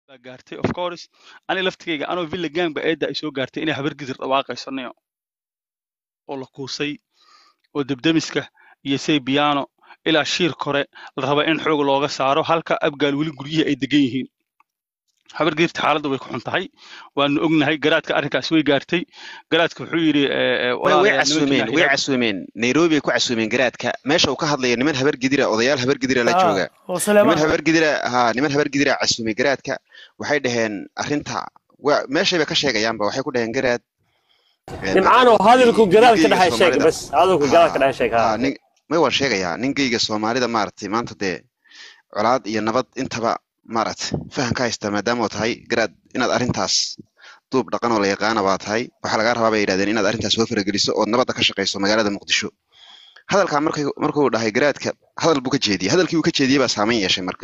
gaartay of course ani laftigayga anoo villa gang ba eeda ay soo gaartay inay habar gidir dhawaaqaysanayo oo la kuusay oo debdemiska iyo say piano ilaa shiir kore la raba in xoog looga saaro halka abgaal weli guryihi ay degan yihiin habar gidirta xaaladdu way ku xun tahay waanu ognahay garaadka arrinkaas way gaartay garaadka wuxuu yidhi way casuumeen Nairobi ay ku casuumeen garaadka meesha uu ka hadlayo niman habar gidira odayaal habar gidira la jooga niman habar gidira casuumay garaadka waxay dhaheen arrinta meesha ka sheegayaanba waxay ku dhaheen garaad nimcaano hadalku garaadka dhaxay sheeg bas hadalku garaadka dhaxay sheeg ma waa sheegayaa ninkayga Soomaalida maartay maanta de colaad iyo nabad intaba maartay fahan ka haysta maadaama oo tahay garaad inaad arrintaas duub dhaqan oo la yaqaan baa tahay waxa laga rabaa bay yiraahdeen inaad arrintaas soo farageliso oo nabadda ka shaqeyso magaalada Muqdisho hadalka markuu dhahay garaadka hadal buu ka jeediyay hadalkii uu ka jeediyay baa saameyn yeeshay marka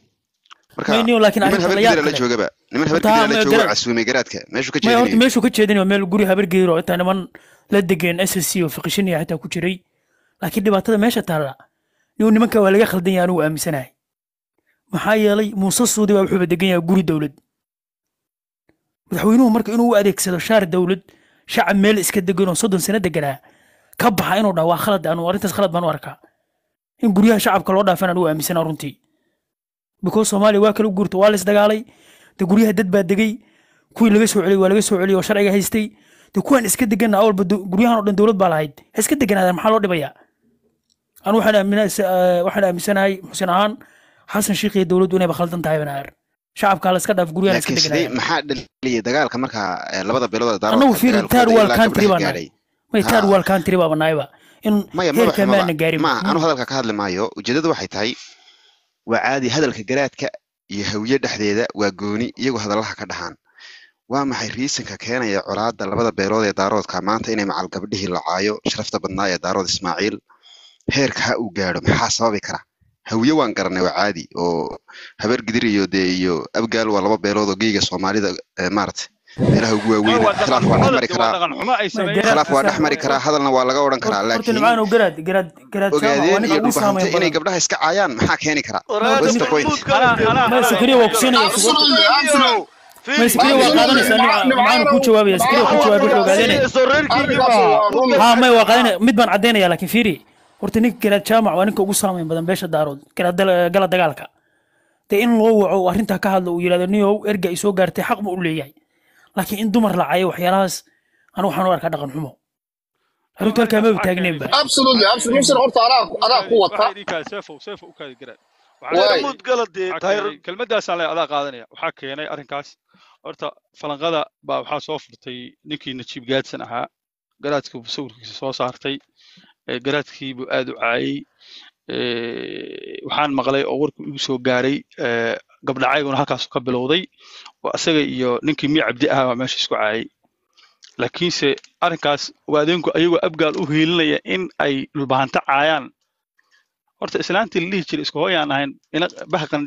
niman habar gidira la jooga casuumay garaadka meeshuu ka jeedinayo meel guri habar gidiro inta niman la degeen SSC oo fiqishinaya xitaa ku jiray laakiin dhibaatada meesha taala nimanka waa laga khaldan yahay anigu aaminsanahay maxaa yeelay Muuse Suudi baa wuxuu degan yahay guri dawlad madaxweynuhu marka inuu u adeegsado shaar dawlad shacab meel iska degan oo 30 sano deganaa ka baxa inuu dhaw waa khalad anu arrintaas khalad baan u arkaa in guryaha shacabka loo dhaafan anu aaminsanaa runtii because Soomaaliya waa kala guurto waa la isdagaalay de guryaha dad baa degay kuwii laga soo celiyay waa laga soo celiyay oo sharciga haystay de kuwan iska degan awalba guryahan oo dhan dawlad baa lahayd iska deganaadaan maxaa loo dhibayaa anu waxaan aaminsanahay Xuseen ahaan حسن شيخي دولته إنه بخلطن تاعي بنار شعب كلا سكت في غوريا سكت دقيقة محل اللي دقال كمركها لبضة بلوضة دار أنا في تار والكانتري بنا ما تار والكانتري بنا نايبا إن هير كمان نجاري ما أنا هذا الكهاد لمايو وجدد واحد هاي وعادي هذا الكجرات يهوية دحديدة وجوني يجو هذا الله كدهان وما حيريسن ككينا يا عراد لبضة بلوضة دارود كمان تيني مع القبله العايو شرفت بنايا دارود إسماعيل هير كهو جارم حاسة بكرة هوية وان قرني وعادي أو هبر قدري يو أبقال ولا بيرود وجيجا Soomaalida مارت إله هو وين خلاف واحد أحمر كرا هذا waa laga oran karaa laakiin معنا وقراد وقاعدين إني قبلها إسك عيان ما حكيني كرا ما سكري وكسيني ما سكري وقاعدين معنا كل شوابي سكري كل شوابي وقاعدين ها ما وقاعدين مدبن عدينا لكن فيري horta ninka kala jaamac waa ninka ugu saameyn badan beesha daarood kala dagaalka in loo waco arrinta ka hadlo uu yiraahdo niyow erga ay soo gaartay xaq ma u leeyahay laakiin in dumar la caayo waxyaalahaas anigu waxaan u arkaa dhaqan xumo arrinta halka ma taagneynba absolutely horta ana ku wata seefo u kaadi garaan waxaa mud galadee kelmadaas aan la adaa qaadanaya waxaa keenay arrinkaas horta falanqada baa waxaa soo furtay ninkii Najiib Gaadsan ahaa garaadka sawirkiisa soo saartay garaadkii buu aad u caayay waxaan maqlay oo warku igu soo gaaray gabdhacayguna halkaas ka bilowday oo asaga iyo ninkii Mii Cabdi ahaa meesha isku caayay laakiinse arrinkaas waadeenku ayagoo abgaal u heelinaya in ay dhulbaanta caayaan horta islaantii la dhihi jiray isku hooyaan ahayn ina bahaqan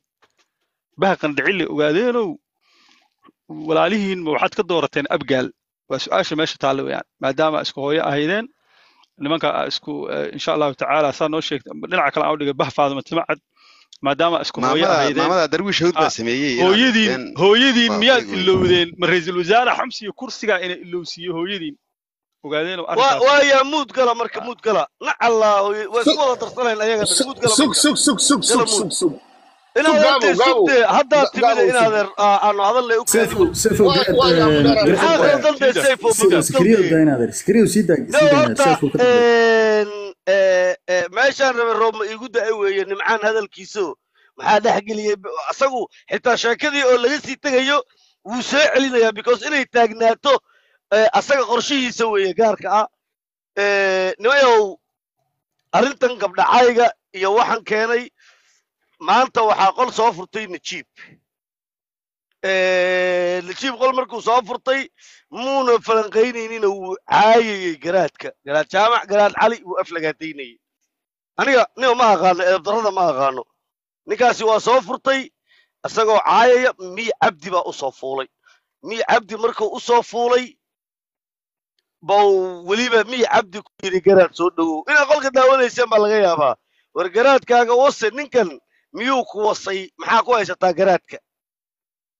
dhicilay ogaadeenow walaalihiin waxaad ka doorateen abgaal waa su'aasha meesha taalo weeyaan maadaama isku hooyo ahaydeen nimanka isku insha Allah ta'ala saa noo sheegtay dhinaca kale aan u dhigay bah Faadimo Timcad maadaama isku hooyo ahaydeen maamada darwiish hawd baa sameeyay hooyadiin miyaad ilowdeen ma ra'iisul wasaare Xamsi iyo kursiga inay ilowsiyo hooyadiin ogaadeen oo arrintaas waa ya mood gala marka mood gala la Allah way isku wada darsaneen ayaga mood gala sug إن هذا سبته هذا تبدأ إن هذا أنا هذا اللي أوكي سيفو سكريو داين هذا سكريو سيدا ما شان الروم يقول ده أوي نمعان هذا الكيسو ما هذا حق اللي أسقو حتى شاكدي أو اللي يصير تغيو وسائلنا يا because إنه تاجناته أسقى قرشي يسوي جارك نويو أرنتن قبل عايقة يوحن كاني maanta waxaa qol soo furtay Najiib qol markuu soo furtay muuna falanqeynaynin uu caayay garaad jaamac garaad cali uu aflagaataynay aniga ma aqaano darada ma aqaano ninkaasi waa soo furtay asagoo caayaya Mii Cabdi baa u soo fuulay Mii Cabdi markuu u soo fuulay bow waliba Mii Cabdi ku yiri garaad soo dhawow ina qolka daawanaysan baa laga yaabaa war garaadkaaga wase ninkan miyuu ku wasay maxaa ku haysataa garaadka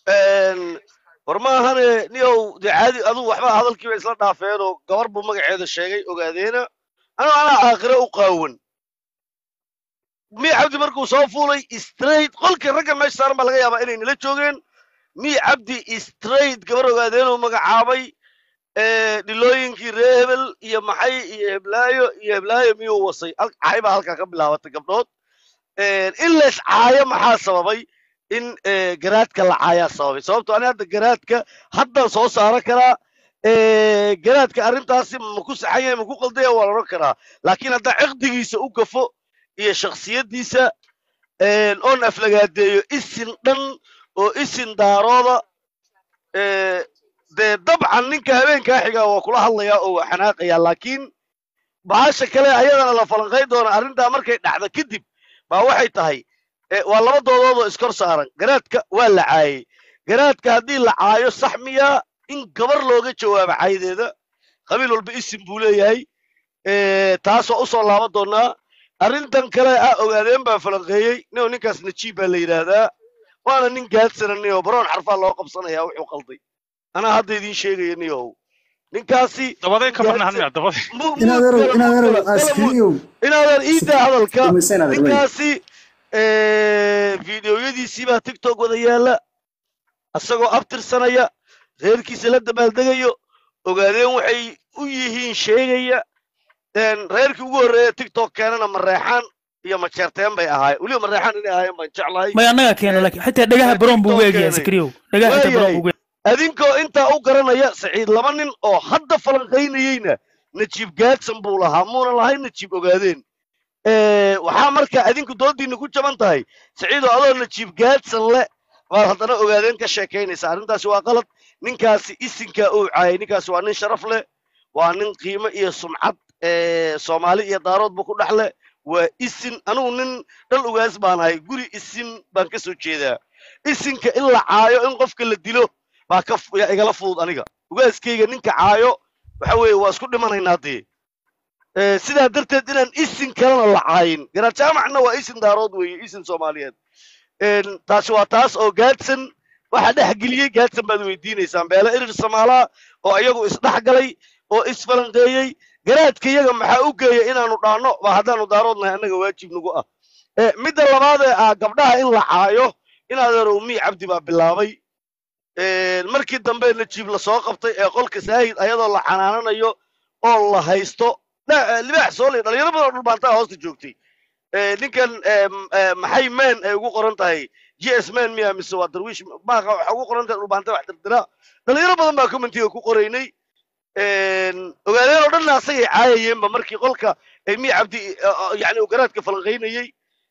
war ma ahane niyow dee caadi aduu waxba hadalkiiba isla dhaafeen oo gabar buu magaceeda sheegay ogaadeena anaa aakhire u qaawan mii cabdi markuu soo fuulay straight qolkii ragga meesha saaran baa laga yaabaa inay nala joogeen mii cabdi straight gabar ogaadeenuu magacaabay dhilooyinkii reer hebel iyo maxay iyo heblaayo miyuu wasay caay baa halkaa ka bilaabatay gabdhood in lees caayo maxaa sababay in garaadka la caayaa sababay sababto ani hadda garaadka haddaan soo saaran karaa garaadka arrintaasi ma ku saxan yahay ma ku qaldaya waa la odhan karaa laakiin haddaa ciqdigiisa u gafo iyo shakhsiyaddiisa oon aflagaadeeyo isin dhan oo isin daarooda dee dabcan ninka habeenkaa xigaa waa kula hadlayaa oo waa xanaaqayaa laakiin bahasha kale ayadana la falanqayn doona arrintaa markay dhacda kadib baa waxay tahay waa laba doodood oo iskor saaran garaadka waa la caayey garaadka haddii la caayo sax miyaa in gabar looga jawaabo caydeeda qabiil walba isim buu leeyahay taasoo u soo laaban doonaa arrintan kale ogaadeen baa falanqeeyey ninkaas najiib baa la yidhaahdaa waana nin gaadsananiyo baroon xarfaa loo qabsanayaa wuxuu qalday anaa hadda idiin sheegaya niyow ninkaasi inaadan iidaa hadalka ninkaasi fideoyadiisii baa tiktok wada yaala asagoo abtirsanaya reerkiisa la dabaaldegayo ogaadeen waxay u yihiin sheegaya reerkii ugu horreeya tiktok keenana mareexaan iyo majeerteen bay ahaayeen weliba mareexaan inay ahaayeen baan jeclahay may annaga keena laakiin xitaa dhagaha baroon buu ugu egyahay sikriyow dhagaha xitaa baroon buu adinkoo intaa u garanaya saciid laba nin oo hadda falanqaynayeyna najiib gaadsan buu lahaa muuna lahayn najiib ogaadeen waxaa marka adinku doodiinna ku jaban tahay saciidoo adoo najiib gaadsan leh baad haddana ogaadeen ka sheekaynaysa arrintaasi waa qalad ninkaasi isinkaa uu caayay ninkaasi waa nin sharaf leh waa nin qiimo iyo sumcad soomaali iyo daaroodba ku dhex leh waa isin anugu nin dhal ugaas baan ahay guri isin baan ka soo jeedaa isinka in la caayo in qofka la dilo baa igala fudud aniga ugaaskayga ninka caayo waxa weeye waa isku dhimanaynaa dee sidaa darteed inaan isin kalena la caayin garaad jaamacna waa isin daarood weeye isin soomaaliyeed taasi waa taas oo gaadsan waxa dhex geliyey gaadsan baad weydiinaysaan beele irir samaalaa oo iyagu isdhex galay oo isfalanqeeyey garaadka iyaga maxaa u geeya inaanu dhaanno baa haddaanu daaroodnahay annaga waajib nagu ah midda labaadee gabdhaha in la caayo inaadeerow mii cabdi baa bilaabay markii dambe najiib lasoo qabtay ee qolka saahid ayadoo la canaananayo oo la haysto libaax sooley dhalinyaro badan oo dhulbaantaa hoosta joogtay ninkan maxay meen ay ugu qoran tahay gs men miya mise waa darwiish maaqa waxa ugu qoran tahay dhulbaanta wax dirdira dhalinyaro badan baa commentiga ku qoraynay ogaadeen oo dhanna asagay caayayeenba markii qolka mii cabdi yani uu garaadka falanqaynayey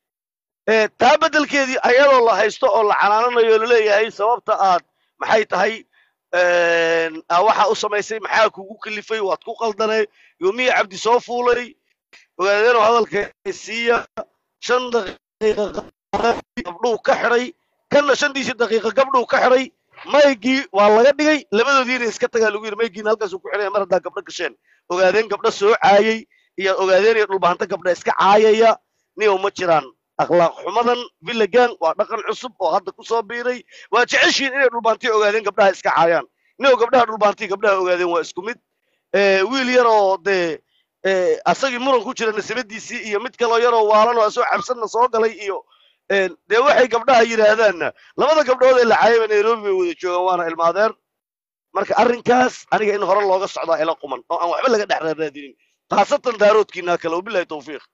taa beddelkeedii ayadoo la haysto oo la canaananayo laleeyahay sababta aad maxay tahay waxa u samaysay maxaa kugu kalifay waad ku qaldanay yoomiya cabdi soo fuulay ogaadeenoo hadalka siiya 5 daqiiqa gabdhuu ka xidhay kanna 5 daqiiqa gabdhuu ka xidhay maygii waa laga dhigay labadoodiina iska tagaa lagu yidhi maygiina halkaasuu ku xidhaya mar haddaa gabdho gasheen ogaadeen gabdho soo caayay iyo ogaadeen iyo dhulbaanta gabdha iska caayaya niyow ma jiraan akhlaaq xumadan villagan waa dhaqan cusub oo hadda ku soo biiray waa jeceshiin inay dhulbaantii ogaadeen gabdhaha iska caayaan niyow gabdhaha dhulbaantii gabdhaha ogaadeen waa isku mid wiil yaroo dee asagii muran ku jira nasabadiisii iyo mid kaloo yaroo waalan oo asoo cabsanna soo galay iyo dee waxay gabdhaha yidhaahdaanna labada gabdhood ee la caayaba nairobi bay wada joogaan waana ilmaadeer marka arrinkaas aniga in hore looga socdaa ila quman oo aan waxba laga dhex raadinin khaasatan daaroodkiinaa kale wabilahi tawfiiq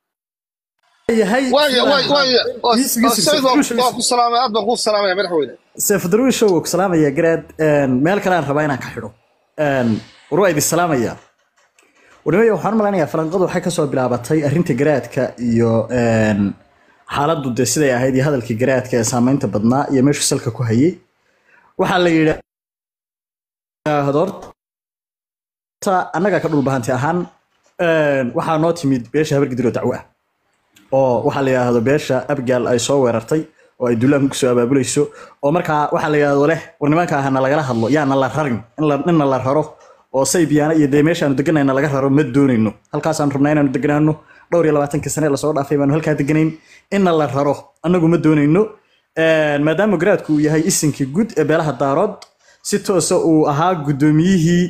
seef darwiish oo ku salaamaya garaad meel kale aan rabaa inaan ka xidho war waa idin salaamaya wadamada waxaan malaynayaa falanqadu waxay kasoo bilaabatay arrinta garaadka iyo xaaladdu dee siday ahayd iyo hadalkii garaadka ee saameynta badnaa iyo meeshu salka ku hayay waxaa la yidhaahdo horta annaga ka dhulbahanti ahaan waxaa noo timid beesha habargidiro dacwo ah oo waxaa la yidhaahdo beesha abgaal ay soo weerartay oo ay dulaan ku soo abaabulayso oo markaa waxaa la yidhaahdo leh war nimanka ahna lagala hadlo yaana la rarin inna la raro oo saybiyaana iyo dee meeshaanu deganayna laga raro ma doonayno halkaasaan rabnaa inaanu deganaano 22 sane lasoo dhaafay baanu halkaa deganayn inna la raro annagu ma doonayno maadaama garaadku uu yahay isinkii guud ee beelaha daarood si toosa uu ahaa guddoomiyihii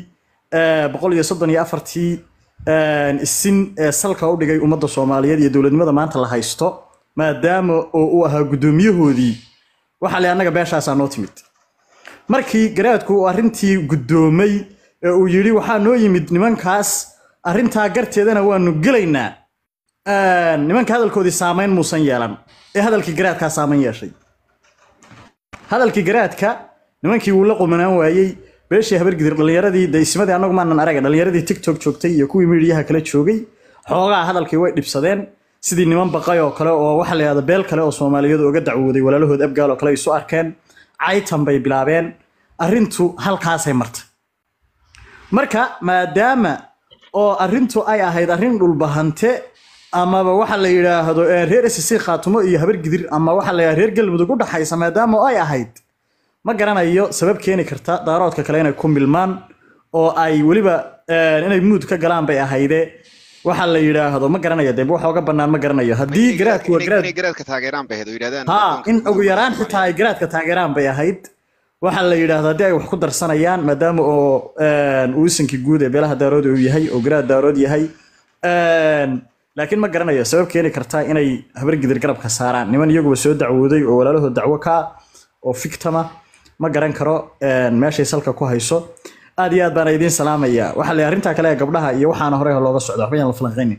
134 isin salka u dhigay ummadda Soomaaliyeed iyo dowladnimada maanta la haysto maadaama uu ahaa guddoomiyahoodii waxa la anaga beeshaas noo timid markii garaadku uu arrintii guddoomay ee uu yiri waxa noo yimid nimankaas arrinta garteedana waanu gelaynaa nimanka hadalkoodii saameyn muusan yeelan ee hadalkii garaadka saameyn yeeshay hadalkii garaadka nimankii uu la qumanaan waayay beeshii habargidir dhalinyaradii deysmadii anagu maanan arag dhalinyaradii TikTok joogtay iyo kuwii miidiyaha kala joogay xoogaa hadalkii way dhibsadeen sidii niman baqay oo kale oo waxa la yiraahdo beel kale oo Soomaaliyeed uga dacwooday walaalahood abgaal oo kale isu arkeen caytan bay bilaabeen arrintu halkaas ay martay marka maadaama oo arrintu ay ahayd arrin dhulbahante ama waxa la yiraahdo reer SSC Khaatumo iyo habargidir ama waxa la yiraahdo reer galmudug u dhaxaysa maadaama ay ahayd ma garanayo sabab keeni karta daaroodka kale inay ku milmaan oo ay waliba inay mood ka galaan bay ahaydee waxa la yiraahdo ma garanayo dib waxa uga banaan ma garanayo hadii garaadka taageeraan bay ahayd yiraahdaan in ugu yaraan xitaa ay garaadka taageeraan bay ahayd waxa la yiraahdo hadii ay wax ku darsanayaan maadaama oo uu isinkii guud ee beelaha daarood uu yahay oo garaad daarood yahay laakiin ma garanayo sabab keeni karta inay habargidir garabka saaraan niman iyagu soo dacwooday oo walaalahood dacwo ka oo fiktama ma garan karo meeshay salka ku hayso aad iyo aad baan idin salaamaya waxa la arinta kale gabdhaha iyo waxaana hore looga socdo waxba la falanqeyn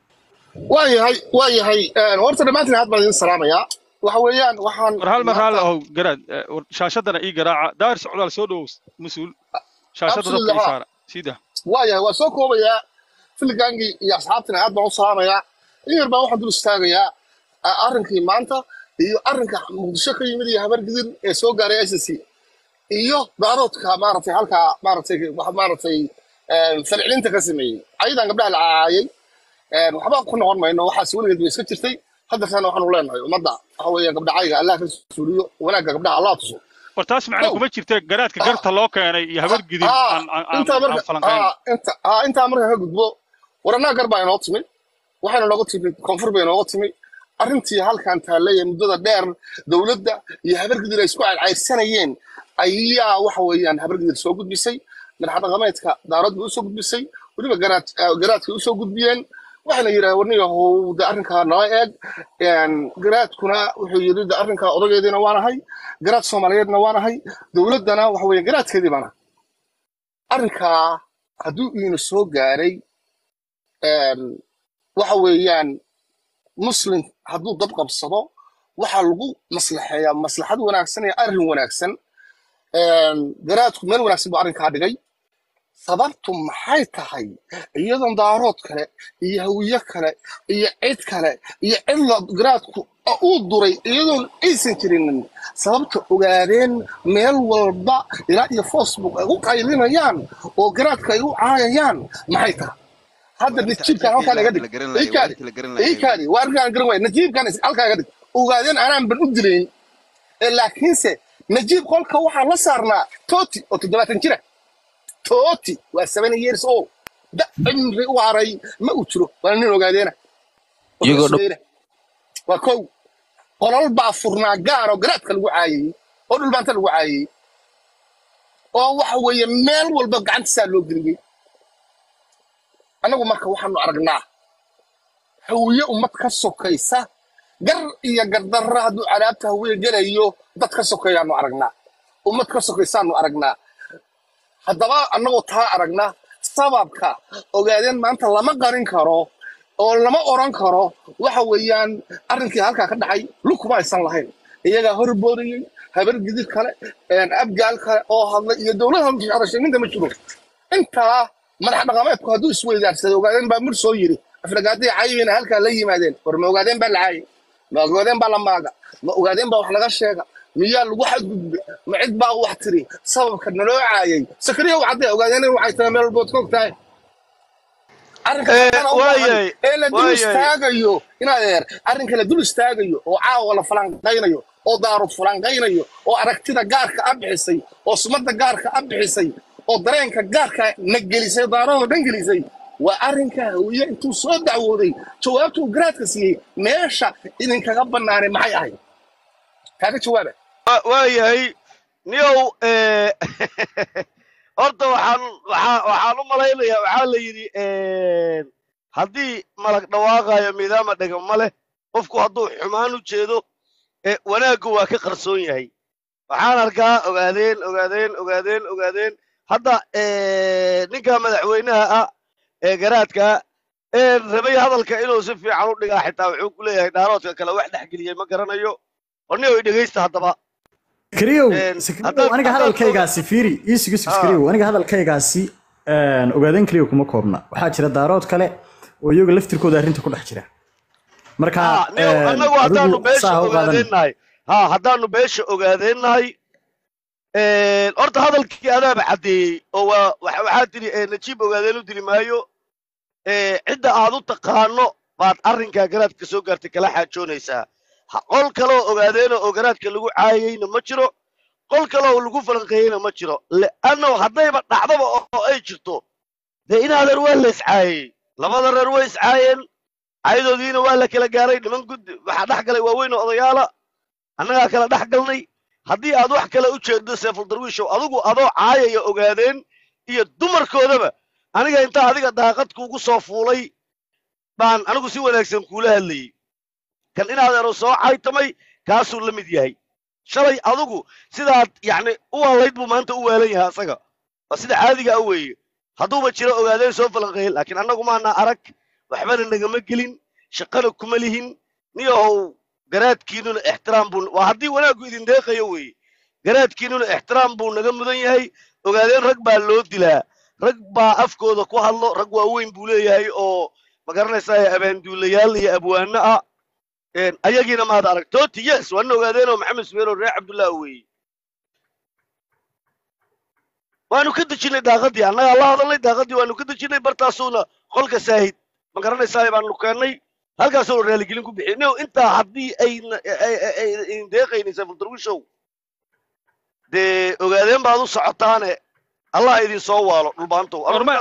waayahay horta dhamaantiin aad baan idin salaamaya waxa weeyaan waxaan hal oo garaad shaashadana ii garaaca daar socdaal soo dhow mas'uul shaashadada qiisaara sida waayahay waa soo koobaya filgaangi iyo asxaabtina aad baan u salaamaya in yar baan waxaan dul istaagayaa arrinkii maanta iyo arrinka muqdisho ka yimid iyo habargidir ee soo gaaray ICC iyo daaroodka maartay halka maartay falcelinta ka sameeyay aydan gabdhaha la caayay waxba ku noqon mayno waxaas weligeed way iska jirtay hadda kana waxaan u leenahay ummadda waxa weeye gabdhahayga Allah ka suuliyo wanaagga gabdhaha Allah tuso wartaas macna kuma jirtay garaadka garta loo keenay iyo habargidir inta marka ka gudbo warana garba inoo timid waxayna nooga timid koonfur bay nooga timid arrintii halkan taalay muddada dheer dawladda iyo habargidir ay isku cayrsanayeen ayaa waxa weeyaan habargidir soo gudbisay madax dhaqameedka daarad buu soo gudbisay waliba garaadka u soo gudbiyeen waxayna yiraahdeen warniyahow arrinka noo eeg garaadkuna wuxuu yiri arrinka odageedina waanahay garaad Soomaaliyeedna waanahay dawladdana waxa weeye garaadkeedii baana arrinka hadduu ina soo gaaray waxa weeyaan muslim hadduu dab qabsado waxa lagu maslaxeeyaa maslaxad wanaagsan iyo arrin wanaagsan garaadku meel wanaagsan buu arrinkaa dhigay sababtu maxay tahay iyadoon daarood kale iyo hawiye kale iyo cid kale iyo cidla garaadku uu duray iyadoon aysan jirin sababta ogaadeen meel walba ilaa iyo Facebook ay u qaylinayaan oo garaadka ay u caayayaan maxay tahay هذا نجيب كان هالك على قدك إيه كاري وارجع نقرأ نجيب كان هالك على قدك وقاعدين أنا بنقدرين لكن سه نجيب قال كوحة لصارنا توتي أو تدبت تنكره توتي و7 years old ده عمري وعري ما أترو وأنا قاعدين يقول وكو قرال بعفرنا جار وقرأت كالوعي قرال بنت الوعي أو وحوي مال والبقى عند سالو قريب anagu marka waxaanu aragnaa hawiye ummad ka sokaysa gar iyo gardarra hadduu calaabta hawiye gelayo dad ka sokayaanu aragnaa ummad ka sokaysaanu aragnaa haddaba annagoo taa aragnaa sababka ogaadeen maanta lama qarin karo oo lama oran karo waxa weeyaan arrinkii halkaa ka dhacay lukuma aysan lahayn iyagaa horboodayey habargidir kale abgaal kale oo hadlay iyo dowladda musharaxiinta ma jiro intaa madax dhaqameedku hadduu isweydaarsaday ogaadeen baa mid soo yiri afragaadii caayina halkaa la yimaadeen war ma ogaadeen baa la caayay ma ogaadeen baa la maaga ma ogaadeen baa wax laga sheega miyaa lagu xadgudbe ma cid baa wax tiri sababka naloo caayay sakariya waxaad ogaadeen in waxay tahay meel walbood ka ogtahay la dul istaagayo inaad arrinka la dul istaagayo oo caawa la falanqaynayo oo daarud falanqaynayo oo aragtida gaarka abixisay oo sumadda gaarka abixisay oo dareenka gaarka nagelisay daarada dhangelisay waa arrinka hawiye intuu soo dacwooday jawaabtu garaadka siiyey meesha idinkaga bannaanay maxay ahayd kaaga jawaaba waayahay niyow horta waxaan u malaynayaa waxaa la yidhi haddii malag dhawaaqayo miidaama dhega ma leh qofku hadduu xumaan u jeedo wanaaggu waa ka qarsoon yahay waxaan arkaa ogaadeen hadda ninka madaxweynaha ah ee garaadka rabay hadalka inuu si fiican u dhigaa xitaa wuxuu ku leeyahay dhaaroodka kale wax dhexgeliyey ma garanayo orniyow dhegaysta haddaba sakriyow aniga hadalkaygaasi fiiri iisigu sakriyow aniga hadalkaygaasi ogaadeen kaliya kuma koobna waxaa jira daarood kale oo iyaga laftirkooda arrinta ku dhex jira marka annagu haddaanu beesha ogaadeennahay haddaanu beesha ogaadeennahay horta hadalkii adaaba caddeeyey oo waxaa tiri najiib ogaadeen u dili maayo cidda aad u taqaano baad arrinkaa garaadka soo gaartay kala xaajoonaysaa qol kaleoo ogaadeenoo oo garaadka lagu caayayna ma jiro qol kaleoo lagu falanqeeyeyna ma jiro le'annahu haddayba dhacdaba oo ay jirto dee inaa reer waa la iscaayey labada reer way iscaayeen caayadoodiina waa la kala gaaray niman gud waxaa dhex galay waaweyn oo odayaala annagaa kala dhex galnay haddii aad wax kale u jeedo seeful darwiishow adigu adoo caayaya ogaadeen iyo dumarkoodaba aniga intaa adiga daaqad kuugu soo fuulay baan anigu si wanaagsan kuula hadlayey kan inaadeenu soo caytamay kaasuu la mid yahay shalay adigu sidaad yacni u waalayd buu maanta u waalan yahay asaga waa sida caadiga ah weeye hadduuba jiro ogaadeen soo falanqeeyey laakiin annagu maana arag waxbana nagama gelin shaqana kuma lihin niyahow garaadkiinuna ixtiraam buu waa haddii wanaaggu idin deeqayo weeye garaadkiinuna ixtiraam buu naga mudan yahay ogaadeen rag baa loo dilaa rag baa afkooda ku hadlo rag waaweyn buu leeyahay oo ma garanaysaa abaanduulayaal iyo abwaano ah ayagiina maad arag tooti yes waana ogaadeenoo maxamed subeer oo reer cabdullah weeye waanu ka dejinay daaqadii annagaa la hadalnay daaqadii waanu ka dejinay bartaasuuna qolka saahid ma garanaysaa baanu keennay halkaasoo raaligelin ku bixiyay nio intaa haddii aydin deeqaynin seeful darwishow dee ogaadeen baad u socotaane allah idin soo waalo dhulbaantow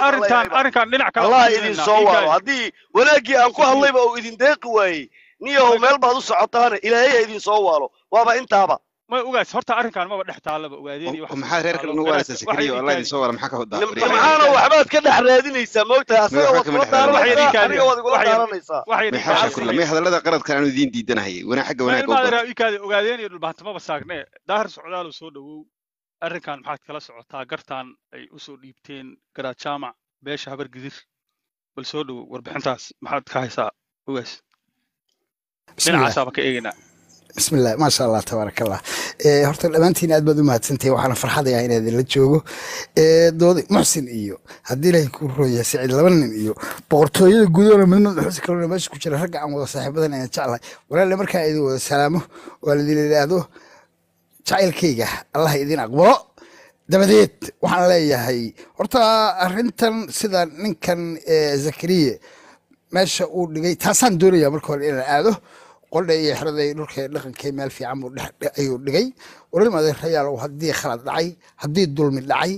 allah idin soo waalo haddii wanaaggii aan ku hadlayba uu idin deeqi waayey niyahow meel baad u socotaane ilaahay ha idin soo waalo waaba intaaba ما اوغاس هورتا ارنكان ما دخ تaalaba ogaadeen iyo wax maxaa reerka lagu waaraysa sikriyo Allah idin soo wala maxaa ka hodaa maxaana waxbaad ka dhex raadinaysaa moogtaa asaga wax kula daaranaysaa maxaa kullu ma hadalada qaradka aanu idin diidanahay wana xagga wanaag oo baad ikaade ogaadeen iyo dhulbaantama basaagne daahir socdaal soo dhawow arrinkan maxaad kala socotaa gartaan ay u soo dhiibteen garaad jaamac beesha habar gidir bal soo dhawow warbixintaas maxaad ka haysaa ogaas dhinacaas ba ka eegina بسم الله ما شاء الله تبارك الله هرت الأمانتين أدب دو ما تنتهي وحنا فرحة يعني هذا اللي تشوفه دودي محسن إيو هدي له يكون رؤيا سعيد لبنان إيو بقرطوي الجودة من الحس كلنا ماشي كشر رجع عن وضع صاحب بدنا إن شاء الله ولا اللي مركا إيدو سلامه ولا اللي هذا شايل كيجا الله يدين أقوى دبديت وحنا لا هي هرت أرنتن سيدا نكن زكريا ماشي أقول لقي تحسن دوري مركو إلى هذا قل لي حردي نورك لكن كمال في عمو أيو دقي ولما ذي الرجال وهدي خلد دعي هدي الدول من دعي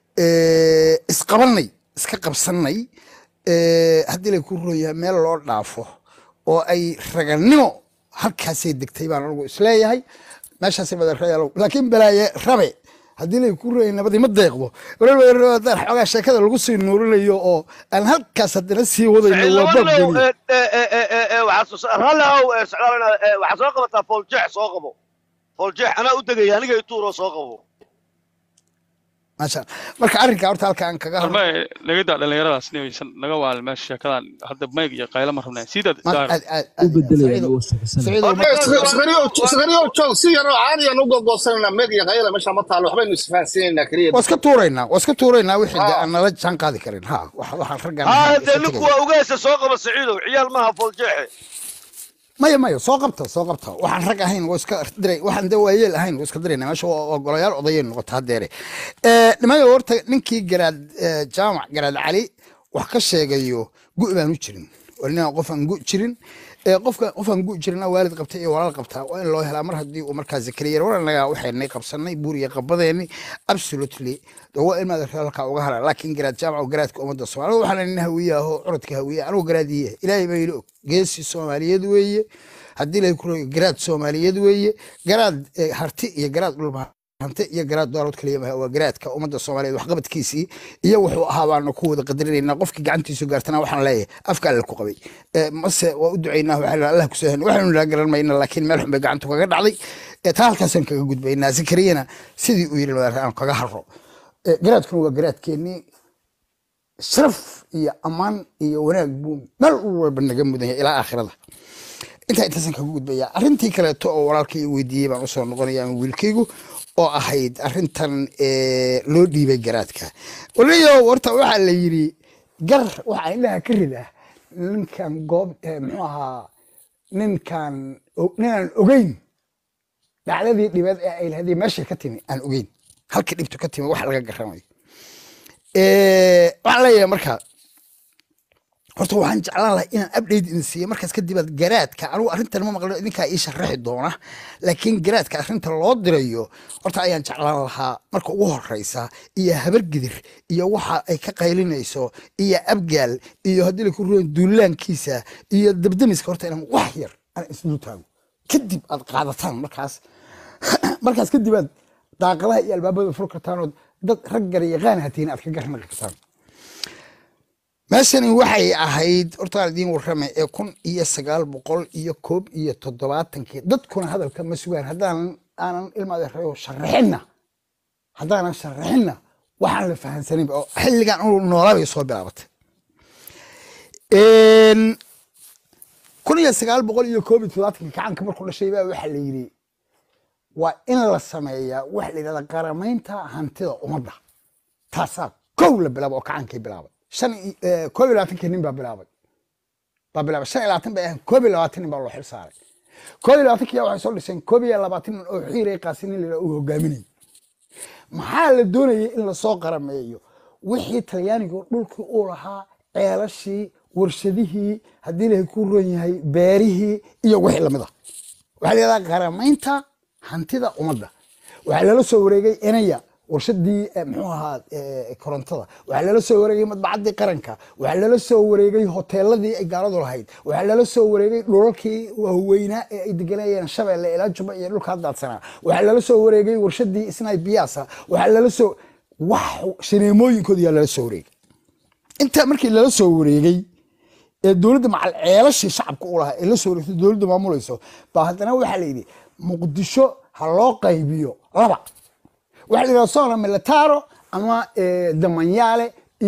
اسقبلني اسكقب سني هدي لي كل رؤيا مال لورد نافه وأي رجال نمو هكذا سيد دكتيبان أقول إسلامي هاي ماشى سيد الرجال لكن بلا ربع هدي لي كل رؤيا نبدي متضايقه ولما ذا حاجة شكل القصي النور اللي يو أنا هكذا سدنسي وضع الوضع هلا سعرنا وحسوقبة فولجح سوقبه فولجح أنا أدقي يعني جاي تورو سوقبه ما شاء الله مرك عرك عرت على كان كجاه ما لقيت على اليرا سنين نجوا على المشي كذا هذا ما يجي قايلة مرة سيدا سغريو تشو سيرو عادي نوقف قصرنا ميجي قايلة مش عم طالع وحبين نسفاسين كريم واسكتورينا وحد أنا لا شان قاضي كريم ها واحد رجع هذا نكوا وقاس سوقبه سعيد وعيال ما فولجح مايا سوقبته waxaan rag ahayn oo iska diray waxaan dawaayeel ahayn oo iska dirayna meesha golayaal odayeen noqota hadeere nimayo horta ninkii garaad jaamac garaad cali wax ka sheegayo gu'baan u jirin walina qof aan gu jirin qofkan gu jirna waalid qabtay iyo walaal qabtaa waa in loo helaa mar haddii uu markaa zakariya war anaga waxaynay qabsanay buuriya qabadeeni absolutely waa in maad halka uga haraa laakiin garaad jaamac garaadka ummadda Soomaaliyeed waxaan nin hawiyaho curadka hawiya anigu garaadiye ilaahay baa ilo geesi Soomaaliyeed weeye haddii la ku garaad Soomaaliyeed weeye garaad harti iyo garaad dhulba hanti iyo garaad daarood kaliya waa garaadka ummadda Soomaaliyeed wax qabadkiisii iyo wuxuu ahaa baan ku wada qadarinayna qofkii gacantiisa gaartana waxaan leeyahay afka la ku qabay mase waa u duceynaa waxa Allah ku soo waxaanu la garan mayna laakiin meel xun bay gacantu kaga dhacday taa halkaasan kaga gudbaynaa Zakariyana sidii uu yiri aan kaga haro garaadkuna waa garaadkeeni sharaf iyo amaan iyo wanaag buu meel walba naga mudan ilaa aakhirada intaasaan kaga gudbayaa arrintii kale oo walaalkay weydiiyay baan u soo noqonayaa wiilkaygu oo ahayd arrintan loo dhiibay garaadka waliyo warta waxa la yiri gar waxa ilaha ka rida ninkan goob muxuu ahaa ninkan ogeyn dhacdadii dhibad ee ay lahayd meesha ka timi aan ogeyn halka dhibto ka timi wax laga garanayo waxa la yeeyaa markaa horta waxaan jeclaan lahaa inaan update idin siiyo markaas kadib garaadka anigu arrintan ma maqlo idinkaa ii sharaxi doona laakiin garaadka arrinta loo dirayo horta ayaan jeclaan lahaa marka ugu horeysa iyo habargidir iyo waxa ay ka qaylinayso iyo abgaal iyo haddii la ku ruuyn duulaankiisa iyo dabdamiska horta inaan wax yar aan islu taago kadib aad qaadataan markaas kadib aad daaqadaha iyo albaabada fur kartaan oo dad rag gar yaqaan hatiin aad ka garnaqi kartaan meeshani waxay ahayd horta diin warramay 1971 dadkuna hadalka ma sugaan aanan ilmaada reeyo sharaxina haddaanan sharaxina waxaan la fahansanin oo xilligan uu noolaa soo bilaabatay 1971 kacanka markuu dhashay baa waxa la yiri waa in la sameeyaa wax la yiraahdo qaramaynta hantida ummadda taasaa kow la bilaabo oo kacankii bilaabay كوب 20 كنين بابلابي 20 بقى كوب 20 بقى لو حل صار كوب 20 كيا waxay soo dhiseen كوب 20 oo xiiray qaasini la uu hogaaminay maxaa la doonayay in la soo qarameeyo wixii Talyaanigu dhulkii uu lahaa ceelashii warshadihii hadii la ku roon yahay beerihii iyo wixii lamida waxa la yiraahdaa qaramaynta hantida ummadda waxa la soo wareegay inaya warshadii muxuu ahaa korontada waxa la soo wareegay madbacadii qaranka waxa la soo wareegay hoteeladii ay gaaladu lahayd waxa la soo wareegay dhulalkii waaweynaa ee ay deganayeen Shabeelle ilaa Juba iyo dhulka daadsanaa waxa la soo wareegay warshadii Isnaay Biyaasa waxa la soo wax shineemooyinkoodii la soo wareegay inta markii la soo wareegay ee dawladda macal ceelashii shacabka u lahaa ee la soo wareegtay dawladda maamulayso baa haddana waxa la yiri Muqdisho ha loo qaybiyo laba waxa la yiraahdaa Sona Militaro ama Damanyale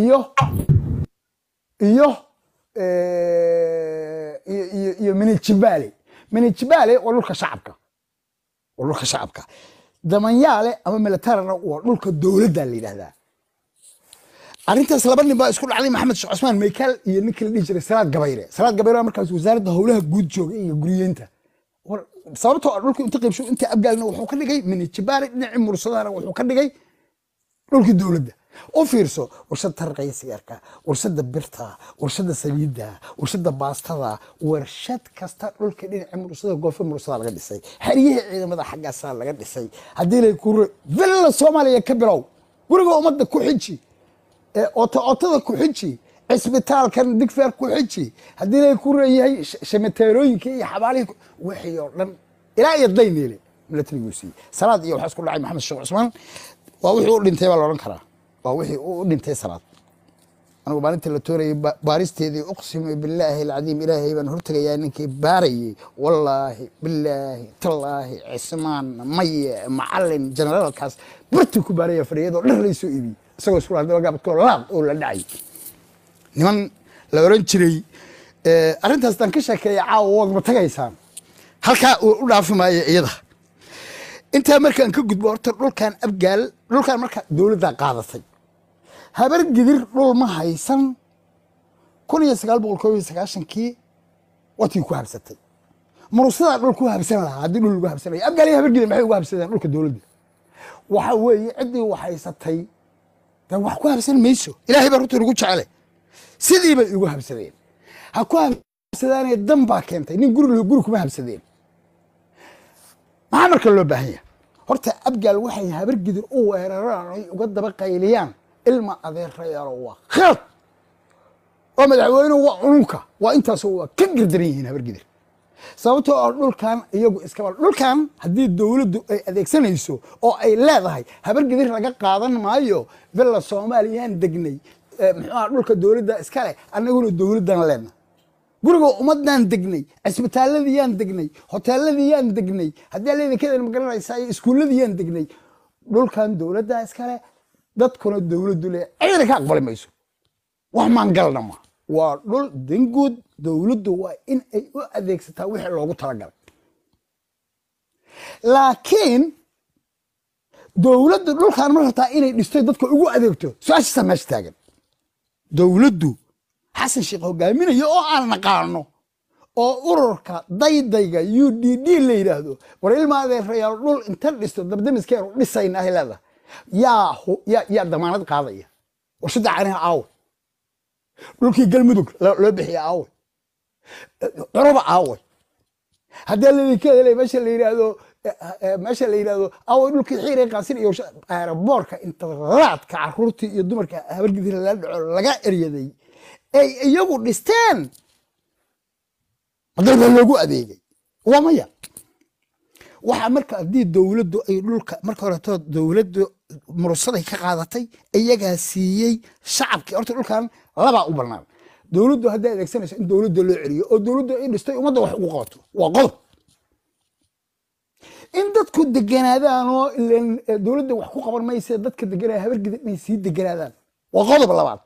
iyo Minijibale oo dhulka shacabka Damanyale ama Militaro waa dhulka dawladda la yiraahdaa arrintaas laba nin baa isku dhacday Maxamed Sheekh Cusmaan Meykal iyo ninkii la dhijiray Salaad Gabayre markaas wasaaradda howlaha guud joogay iyo guriyeenta sababtoo dhulku inta qaybsho inta abgaalna wuxuu ka dhigay Minijibale dhinaca mursadana wuxuu ka dhigay dhulkii dawladda oo fiirso warshad tarqay sigaarka warshada birta warshada saliidda warshada baastada warshad kasta dhulka dhinaca mursada goofa mursada laga dhisay xariyaha ciidamada xaggaas laga dhisay hadii ay ku villa Soomaaliya ka bilow guriga ummadda ku xiji ootada ku xiji isbitaalkan digfeer ku xiji hadii ay ku reeyay shamateerooyinka iyo xabaalihi wixii oo dhan ilaa iyo dayneele milatarigiisi salaad iyo waxa isku dhacay Maxamed Sheekh Cusmaan waa wixii uu dhintay baa la oran karaa waa wixii uu dhintay salaad anigu maalinta la toorayay baaristeedii uqsimu billaahi alcadiim ilaahay baan hortagayaa ninkii baarayay wallaahi billaahi tallaahi cismaan maye macallin generaalkaas barti ku baaraya fariyadoo dhar laysoo iibiyey isagoo isku lahayd gaabadkoo laad oo la dhacay niman la oran jiray arrintaas tan ka sheekeeyay caawa ma tagaysaan halka uu u dhaafimayo iyada inta markaan ka gudbo horta dhulkan abgaal dhulkan marka dawladda qaadatay habar gidir dhul ma haysan 1999kii watii ku habsatay murusada dhul ku habsan lahaa hadii dhul lagu habsanay abgaal iyo habar gidir maxay ugu habsadeen dhulka dawladda waxa weeye cidii wax haysatay dan wax ku habsan mayso ilaahay baa runtii ugu jecel sidii bay ugu habsadeen ha ku habsadaanee dan baa keentay nin guri lahu guri kuma habsadeen maxaa marka loo baahan yahay horta abgaal waxay habar gidir u weeraraan ay uga daba qayliyaan ilma adeerayaalo waa khalad oo madaxweynuhu waa cununka waa intaasoo waa ka gardaran yihiin habar gidir sababtoo oo dhulkan iyagu iskaba dhulkan haddii dowladdu ay adeegsanayso oo ay leedahay habar gidir laga qaadan maayo villa soomaaliyaan degnay muxuu dhulka dowladda iska leh annaguna dowladdan leenna guriga ummadaan degnay cisbitaaladiyaan degnay hoteeladiyaan degnay haddii leedinkeeda magaranaysaa iyo iskuulladiyaan degnay dhulkan dowladda iska leh dadkuna dowladdu leh ciidan ka aqbali mayso wax maangalna ma waa dhul danguud dowladdu waa in ay u adeegsataa wixii loogu talagalay laakiin dowladdu dhulkan ma rabtaa inay dhistoy dadka ugu adeegto su-aashiisaa meesha taagan dowladdu xasan sheekh hogaaminayo oo aan naqaano oo ururka daydayga UDD la yidhaahdo war ilma adeerayaal dhul inta dhisto dabdamiskeenu dhisayna ay leedahay yaa damaanad qaadaya warshada caanaha aawe dhulkii galmudug loo bixiya aawe curuba aawe haddii ladinkeeda le meesha la yidhaahdo aawe dhulkii xiiray qaasin iyo aeroboorka inta raadka caruurtii iyo dumarka habargidira la dhaco laga eryaday ay iyagu dhisteen madalba loogu adeegay waa maya waxa marka haddii dowladdu ay dhulka marka horeto dowladdu murusaday ka qaadatay iyagaa siiyey shacabkii horta dhulkan labaa u bannaan dowladdu hadday adeegsanayso in dowladda loo celiyo oo dowladdu ay dhistay ummadda wax ugu qabato waa qodob in dadku deganaadaan oo ileen dowladda wax ku qaban maysa dadka deganaa habargida inay sii deganaadaan waa qodob labaad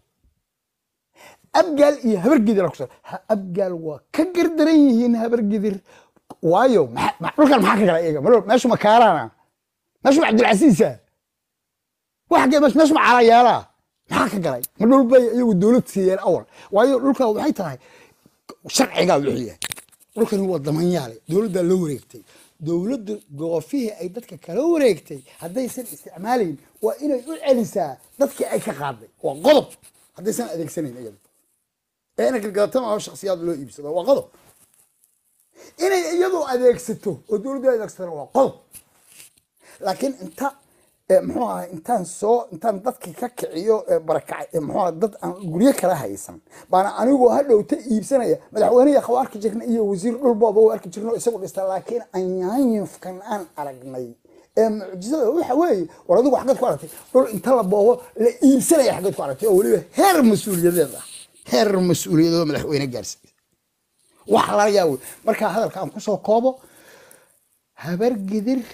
abgaal iyo habargidir abgaal waa ka gardaran yihiin habargidir waayo dhulkan maxaa ka gala iyaga meeshu ma kaaraana meeshu ma cabdilcasiisa meeshu ma calayaala maxaa ka galay ma dhul bay iyagu dowlad siiyeen awal waayo dhulkan waxay tahay sharcigaa wuxuu yahay dhulkani waa damanyaale dowladdaa loo wareegtay dowladdu goofihii ay dadka kala wareegtay haddaysan isticmaalayn waa inay u celisaa dadkii ay ka qaaday waa qodob haddaysan adeegsanayn iyada ina galgalatama oo shakhsiyaad loo iibsado waa qodob inay iyadu adeegsato oo dowladdu adeegsatana waa qodob laakiin inta muxuu ahay intaan dadkii ka kiciyo barakacay muxuu dad aan guryo kala haysan baana anigoo hadhowta iibsanaya madaxweynaha qaw arki jirna iyo wasiir dhulbooba oo arki jirno isagu dhista laakiin anyaanyufkan aan aragnay mucjisada waxa weeye war adigu xagad ku aragtay dhul inta la boobo la iibsanaya xagad ku aragtay oo weliba heer mas-uuliyadeed ah heer mas-uuliyadoo madaxweyne gaarsiiya wax laga yaabo marka hadalka aan kusoo koobo habargidir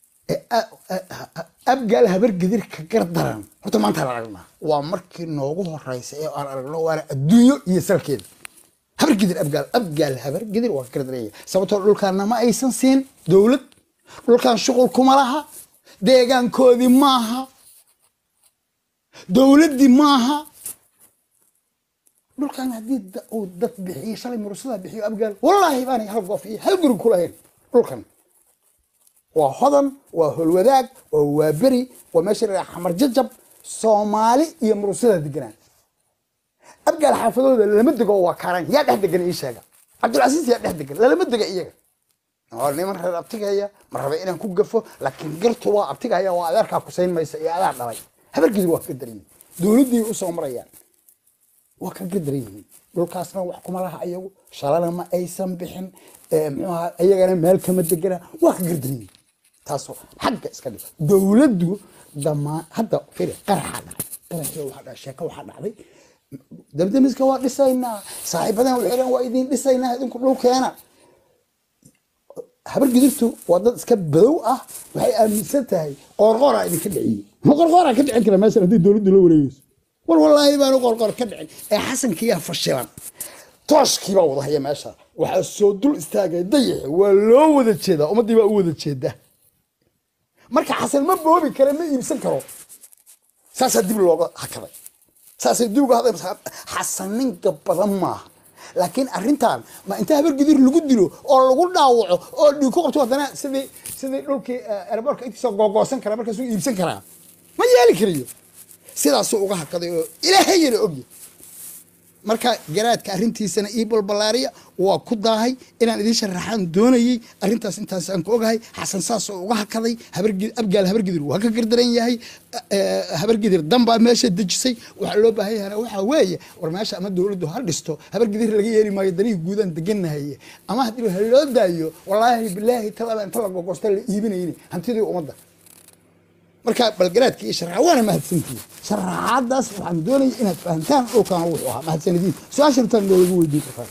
abgaal habargidir ka gardaran horta maanta aan aragnaa waa markii noogu horeysa ee aan aragno waana adduunyo iyo salkeeda habargidir abgaal habargidir waa ka gardaraya sababtoo dhulkaana ma aysan siin dowlad dhulkan shuqul kuma laha deegaankoodii maaha dowladdii maaha dhulkan haddii uu dad bixiyo shalay murusada bixiyo abgaal wallaahi baanay hal goof iyo hal guri ku lahayn dhulkan waa hodan waa holwadaag waa waaberi waa meesha la xamar jajab soomaali iyo murusada deganaan abgaal xaafadooda lama dego waa kaaraan yaa dhex degan ii sheega cabdulcasiis yaa dhex degan lalama dega iyaga oo niman reer abtigaya ma raba inaan ku gafo laakiin gartu waa abtigaya waa adeerkaa kusayn maysa iyo adaa dhalay habargidir waa ka daran yihiin dowladdii u soo marayaan waa ka daran yihiin dhulkaasna wax kuma laha iyagu shalana ma aysan bixin muxuu ahaa iyagana meel kama degana waa ka daran yihiin taasoo xagga iska dhig dowladdu damaan hadda firi qaraxa dhacay sheeko waxaa dhacday dabdamiska waa dhisaynaa saaxiibadan waxay dhahan waa idin dhisaynaa idinku dhulkeena habargidirtu waa dad iska badow ah waxay aaminsan tahay qoorqooraa idinka dhiciyey ma qoorqooraa ka dhicin kara meeshan haddii dowladdu la wareegeyso war wallaahi baanu qoorqoor ka dhicin ee xasankiiyaa fashilan tooshkii baa wada haya meesha waxaa soo dul istaagay dayaxi waa loo wada jeedaa ummaddii baa u wada jeeda marka xasan ma boobi kare ma iibsan karo saasaa dib looga hakaday saasay dib uga haday xasan ninka badan maaha laakiin arrintan ma inta habargidir lagu dilo oo lagu dhaawaco oo dhiig ku qabto haddana sidii dhulkii airbortka intiisoo googoosan kara markaasuu iibsan karaa ma yeeli karayo sidaasuu uga hakaday oo ilaahayana ogya marka garaadka arrintiisana ii balbalaariya waa ku daahay inaan idin sharaxaan doonayay arrintaas intaas aan ku ogahay xasan saas oo uga hakaday abgaal habargidir waa ka gardaran yahay habargidir dambaa meesha dejisay waxaa loo baahan yahay waxaa weeye war meesha ama dowladdu ha dhisto habargidir laga yeeli maayo dariiq guudaan deganahay ama haddii ha loo daayo wallaahi bilaahi talaba inta la gogosta la iibinayni hantidii ummadda marka balgaraadka iyo sharaxa waana mahadsantihiin sharaxaadaas waxaan doonaya inaad fahantaan dhulkaan wuxuu ahaa mahadsanadiin su-aashan intaan noogu weydiin kartaan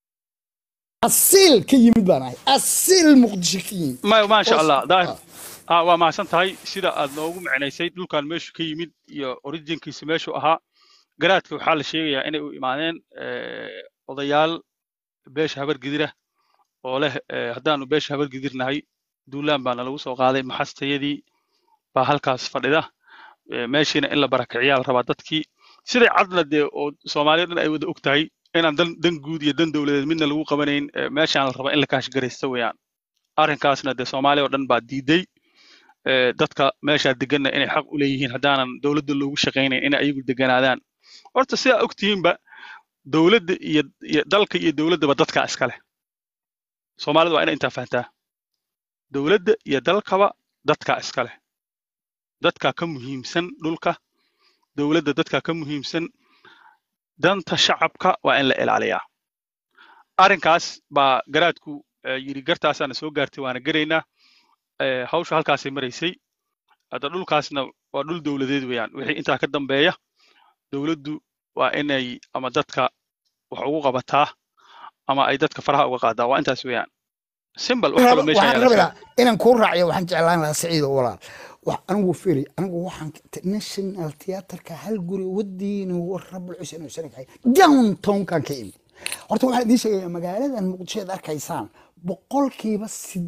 asiil ka yimid baan ahay asiil muqdisho ka yimid ما شاء الله دايم وما سنتهي سيدا أدنوغو معنيسي دول كان ميشو كيميد يا أوريجين كيسي ميشو أها قراتك وحال الشيء يعني إيمانين وضيال بيش هبر قديرة وله هدانو بيش هبر قدير نهي دولان بانا لو سو قادي محاستيدي بهالكاس فردة ماشينا إلا بركة عيال رباطتكي سيدا عدنا دي سوماليين أي ودا أكتاي إن دن جود يدن دولة منا لو قبنين ماشي على الربا إلا كاش قريستوي يعني arrinkaasna dee Soomaaliya oo dhan baa diiday dadka meesha degan inay xaq u leeyihiin hadaanan dawladda loogu shaqeynayn in ayagu deganaadaan horta sida ogtiinba dawladda iyo dalka iyo dawladda dadka iska leh Soomaalidu waa inay inta fahantaa dawladda iyo dalkaba dadka iska leh dadka ka muhiimsan dhulka dawladda dadka ka muhiimsan danta shacabka waa in la ilaaliyaa arrinkaas baa garaadku yiri gartaasana soo gaartay waana gareynaa hawsha halkaas ay mareysay hada dhulkaasna waa dhul dawladeed weeyaan wixii inta ka dambeeya dawladdu waa inay ama dadka wax ugu qabataa ama ay dadka faraha uga qaadaa waa intaas weeyaan simple wax kale meesha yaala inaan ku raaciyo waxaan jeclaan lahaa Saciid walaal wax anigu fiiri anigu waxaan national theater-ka hal guri wadiina oo rabul cuseen oo sanadkay downtown kan ka imi horta waxaan idin sheegayaa magaaladan muqdisho aad arkaysaan boqolkiiba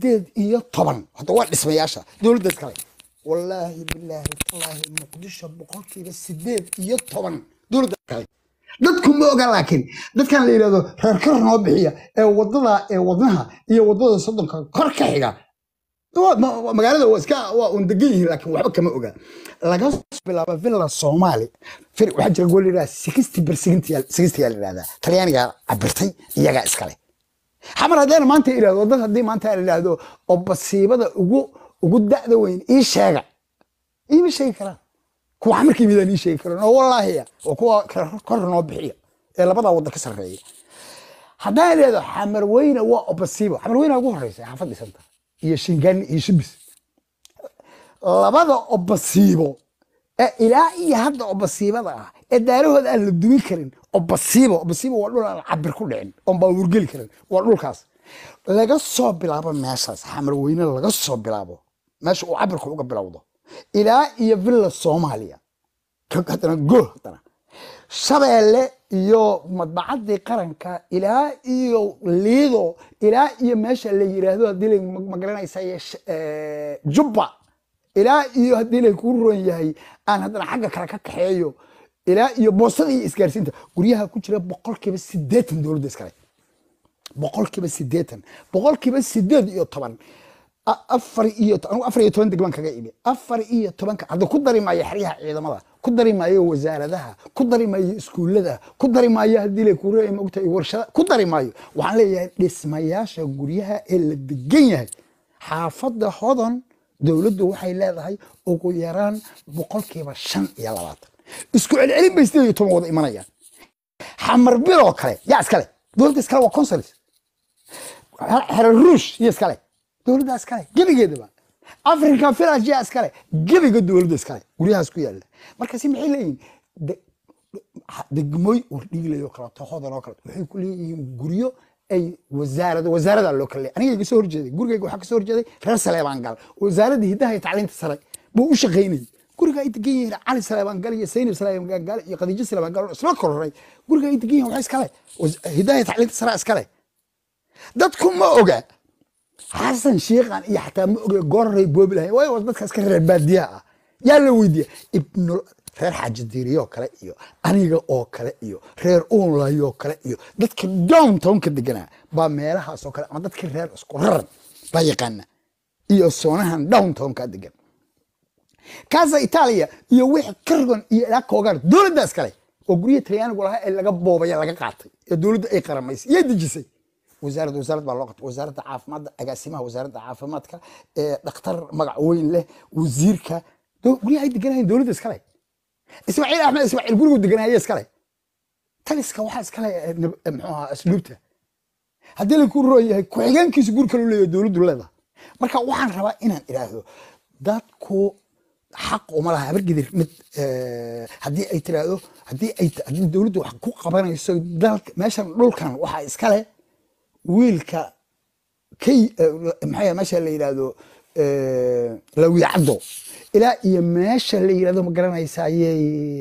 8 hadda waa dhismayaasha dawladda kale wallaahi billaahi tallaahi muqdisho boqolkiiba 8 dawladda kale dadku ma oga laakiin dadkan la yiraahdo reer kor noo bixiya ee wadnaha iyo wadada soddonka kor ka xiga magaalada waa iska waa un degan yihiin laakiin waxba kama oga laga bilaabo villa Soomaali fir waxa jira gool ilaa 60% la yiraahdaa Talyaaniga cabirtay iyaga iska leh xamar hadeen maanta iraado dad hadii maanta la yiraahdo oo basiibada ugu da'da weyn ii sheega kara kuwa markii midaan ii sheegi karo wallaahi oo kuwa kor noo bixiya ee labada wadda ka sareeya hadaa leedo xamar weyna waa basiibo xamar weyna ugu horeysa xafad dhisanta iyo shingan iyo shibis labada basiibo ee ilaa iyo hadda basiibada ah ee daarahooda aan la dumin karin basiibo waa dhul aan cabir ku dhicin oo baa wargeli karin waa dhulkaas laga soo bilaabo meeshaas xamar weyna laga soo bilaabo meesha uu cabirku uga bilowdo ilaa iyo villa Soomaaliya kadana hadana shabeelle iyo madbacadii qaranka ilaa iyo liido ilaa iyo meesha la yiraahdo hadii la magaranaysa Jubba ilaa iyo hadii la ku roon yahay aan hadana xagga kala ka kaxeeyo ilaa iyo boosada iyo isgaarsiinta guryaha ku jira boqolkiiba 80 dawladda iska leh boqolkiiba 8 afar iyo toban degman kaga imi 14 hadda ku dari maayo xiriyaha ciidamada ku dari maayo wasaaradaha ku dari maayo iskuulada ku dari maayo hadii la ku reeyay ogtahay warshada ku dari maayo waxaan leeyahay dhismayaasha guryaha ee la degan yahay xaafada hodan dawladdu waxay leedahay ugu yaraan boqolkiiba 5 isku celcelin bay 18 wada imanayaan xamar bilo kale yaa iskale dawladda iskale waa consuls xerar ruush yaa iskale dawladda iskale gebigeedaba Africa Village yaa iskale gebiga dawladda iskale guryahaas ku yaala marka si maxay leeyihiin degmoy oo dhigilayo kala tohodan oo kale waxay ku leeyihiin guryo ay wasaaradda loo kale aniga iga soo horjeeday gurigayga waxa ka soo horjeeday reer Saleebaan gal wasaaradda hidaha iyo tacliinta sare buu u shaqeynay guriga ay degan yihiin Ali Saleebaan gal iyo Saynab Saleebaan gal iyo Khadiija Saleebaan gal isla koray guriga ay degan yihiin waxa iskale hidaha iyo tacliinta sare iskale dadku ma oga حسن شيخ عن يحتى قرر بوبله واي وضدك اسكر بادية يا لو ويدي ابن reer xaaji diiriyo kale iyo aniga oo kale iyo reer uunlayo kale iyo dadka downtown ka deganaa baa meelahaas oo kale ama dadka reer isku raran la yaqaan iyo soonahan downtown ka degan Casa Italia iyo wix Kargon iyo ilaa Koogar dawladdaas kale oo guryaha talyaanigu lahaa ee laga boobaya laga qaatay ee dowladda ay qaramaysay iyo dejisay wasaarad baa loo qabtay wasaaradda caafimaadka agaasimaha wasaaradda caafimaadka ee dhakhtar magac weyn leh wasiirka guryaha ay deganayeen dowladda iskale ismaaciil axmed ismaaciil gurigu deganaya iskale taliska waxaa iskale muxuu ahaa asluubta haddii la ku roon yahay ku-xigeenkiisa guri kale leeyahay dowladdu leedahay marka waxaan rabaa inaan idhaahdo dadku xaq uma laha habargidir mid haddii ay tiraahdo haddii dowladdu wax ku qabanayso dalka meeshan dhulkan waxaa iskale wiilka kay maxay meesha la yiraahdo lawiyacdo ilaa iyo meesha la yiraahdo ma garanaysayay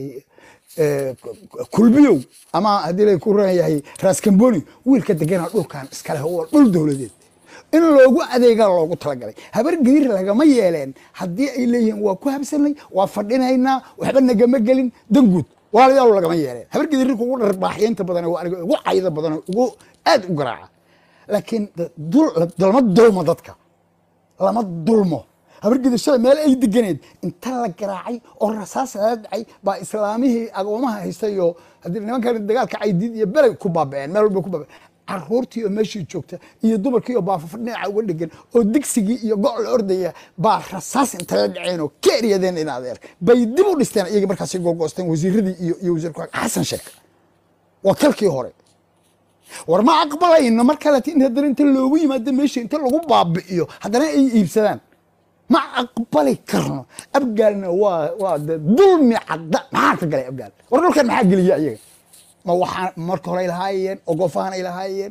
kulbiyow ama haddii la ku ran yahay raaskamboni wiilka degana dhulkan iskale waa dhul dowladeed in loogu adeegaa loogu talagalay habargidir lagama yeeleen haddii ay leeyihiin waa ku habsanay waa fadhinaynaa waxba nagama gelin danguud walaalayaal lagama yeeleen habargidir ugu dharbaaxyeynta badan waa aniga ugu cayda badan ugu aad u garaaca laakiin lama dulmo dadka lama dulmo habargidir shalay meel ay deganeed inta la garaacay oo rasaas laga dhacay baa islaamihii agoomaha haystay oo haddii nimankan dagaalka caydiid iyo belay ku baaba'een meel walba ku baaba'een carruurtii oo meeshii joogta iyo dumarkii oo baafafar dhinaca uga dhegan oo digsigii iyo go' la ordaya baa rasaas inta la dhaceen oo ka eryadeen in adeer bay dib u dhisteen iyaga markaasay googoosteen wasiiradii iyo wasiirku xasan sheek waa kalkii hore war ma aqbalayno mar kale inta loogu yimaado meeshii inta lagu baabi'iyo haddana ay iibsadaan ma aqbali karno abgaalna waa dulmi cadda maxaa ka galay abgaal war dhulkan maxaa geliya iyaga ma waxaan marka hore ay lahaayeen oo goofahan ay lahaayeen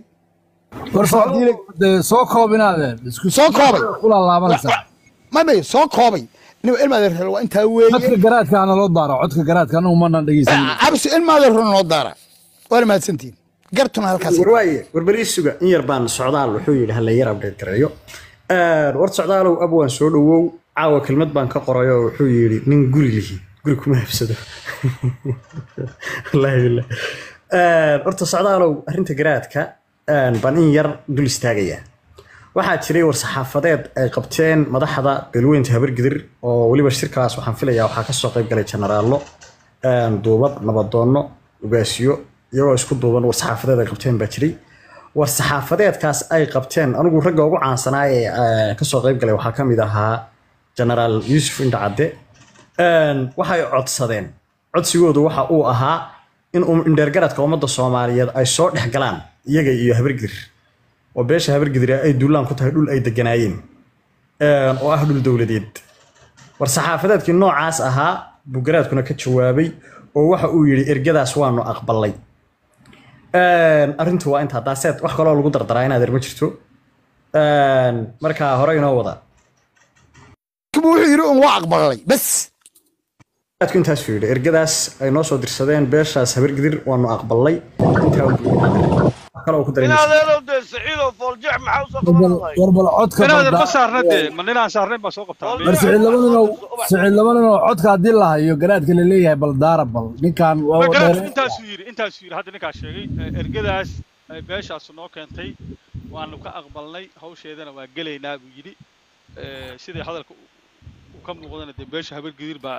soo koobinaadeen soo koobay kula laabanaysaa mabay soo koobay ilmaada reer waa intaa weeye codka garaadka ana loo daaro codka garaadka anagu ma nan dhageysan absi ilmaada reer noo daara waa mahadsantiin gartuna halkaas warbari suga in yar baan socdaal wuxuu yidhi hal yar update gareeyo war socdaalow abwaan soo dhawow caawa kelmad baan ka qoray oo wuxuu yidhi nin guri lihi guri kuma habsado wallaahi billah horta socdaalow arrinta garaadka baan in yar dul istaagayaa waxaa jiray war saxaafadeed ay qabteen madaxda beelweynta habargidir oo weliba shirkaas waxaan filayaa waxaa kasoo qayb galay jenaraallo duubad nabadoonno ugaasiyo iyagoo isku duuban war saxaafadeed ay qabteen baa jiray war saxaafadeedkaas ay qabteen anigu ragga ugu caansanaa ee kasoo qayb galay waxaa ka mid ahaa jenaraal yuusuf indhacadde waxay codsadeen codsigoodu waxa uu ahaa in indheergaradka ummadda soomaaliyeed ay soo dhex galaan iyaga iyo habargidir oo beesha habargidir ay duulaan ku tahay dhul ay deganaayeen oo ah dhul dowladeed war saxaafadeedkii noocaas ahaa buu garaadkuna ka jawaabay oo waxa uu yidhi ergadaas waanu aqbalay arrintu waa intaa daaseed wax kaloo lagu dardaraa inaad ma jirto markaa hore inoo wada wuxuu yidhi un waa aqbalay bas aadku intaas fiidho ergadaas ay noo soo dirsadeen beeshaas habargidir waanu aqbalay intaa kaloo ku dareemay inaadeenoo dee saciidoo fooljeex maxaa usoo qabanay warbal codka inaadan ka saarnay dee ma ninaan saarnayn baa soo qabtaa mar sicid labaninoo codka haddii la hayo garaadka la leeyahay bal daara bal ninkaan intaasuu yidhi hadda ninkaas sheegay ergadaas ay beeshaas noo keentay waanu ka aqbalnay hawsheedana waa gelaynaa buu yidhi sidii hadalka ka muuqdana dee beesha habargidir baa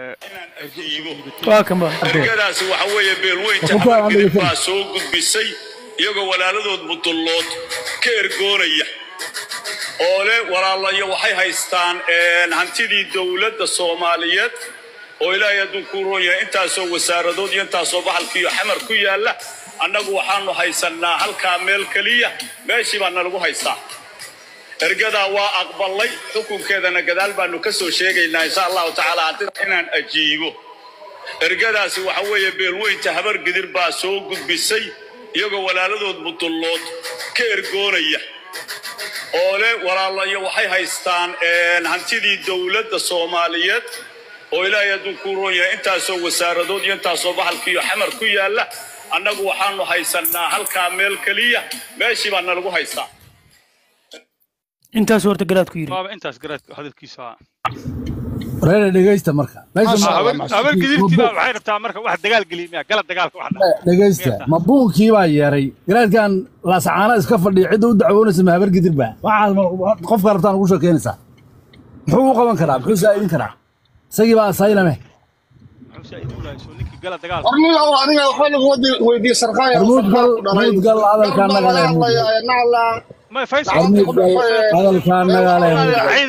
ergadaasi waxa weeye beelweynta habargidir baa soo gudbisay iyagoo walaaladood mudullood ka ergoonaya oo leh walaalayo waxay haystaan hantidii dowladda soomaaliyeed oo ilaahay hadduu kuu roon yahay intaasoo wasaaradood iyo intaasoo baxalkiiyo xamar ku yaalla annagu waxaanu haysannaa halkaa meel keliya meeshii baa nalagu haystaa ergadaa waa aqbalay xukunkeedana gadaal baanu ka soo sheegaynaa insha allahu tacaala haddii inaan ajiibo ergadaasi waxa weeye beelweynta habargidir baa soo gudbisay iyagoo walaaladood mudullood ka ergoonaya oo leh walaalayo waxay haystaan hantidii dowladda soomaaliyeed oo ilaahay hadduu kuu roon yahay intaasoo wasaaradood iyo intaasoo baxalkiiyo xamar ku yaalla annagu waxaanu haysannaa halkaa meel keliya meeshii baa nalagu haystaa intaas horta garaadku yiri baaba intaas garaadku hadalkiisa reer dhageysta marka habargidirtiina waxay rabtaa marka wax dagaal geliya gala dagaalka wax dhageysta ma buunkii baa yeeray garaadkan laasacaana iska fadhiya cidda u dacwoonaysa ma habargidir baa waxaad qofka rabtaan ugu sheekeynaysaa muxuu u qaban karaa muxuu saa'idin karaa isagii baa asaylame muxuu saa'idin lahaa soo ninkii gala dagaal أرمي أو أنا أحاول ودي سرقاية مود قال هذا كان نعلا ما فيصل هذا كان نقاله عيد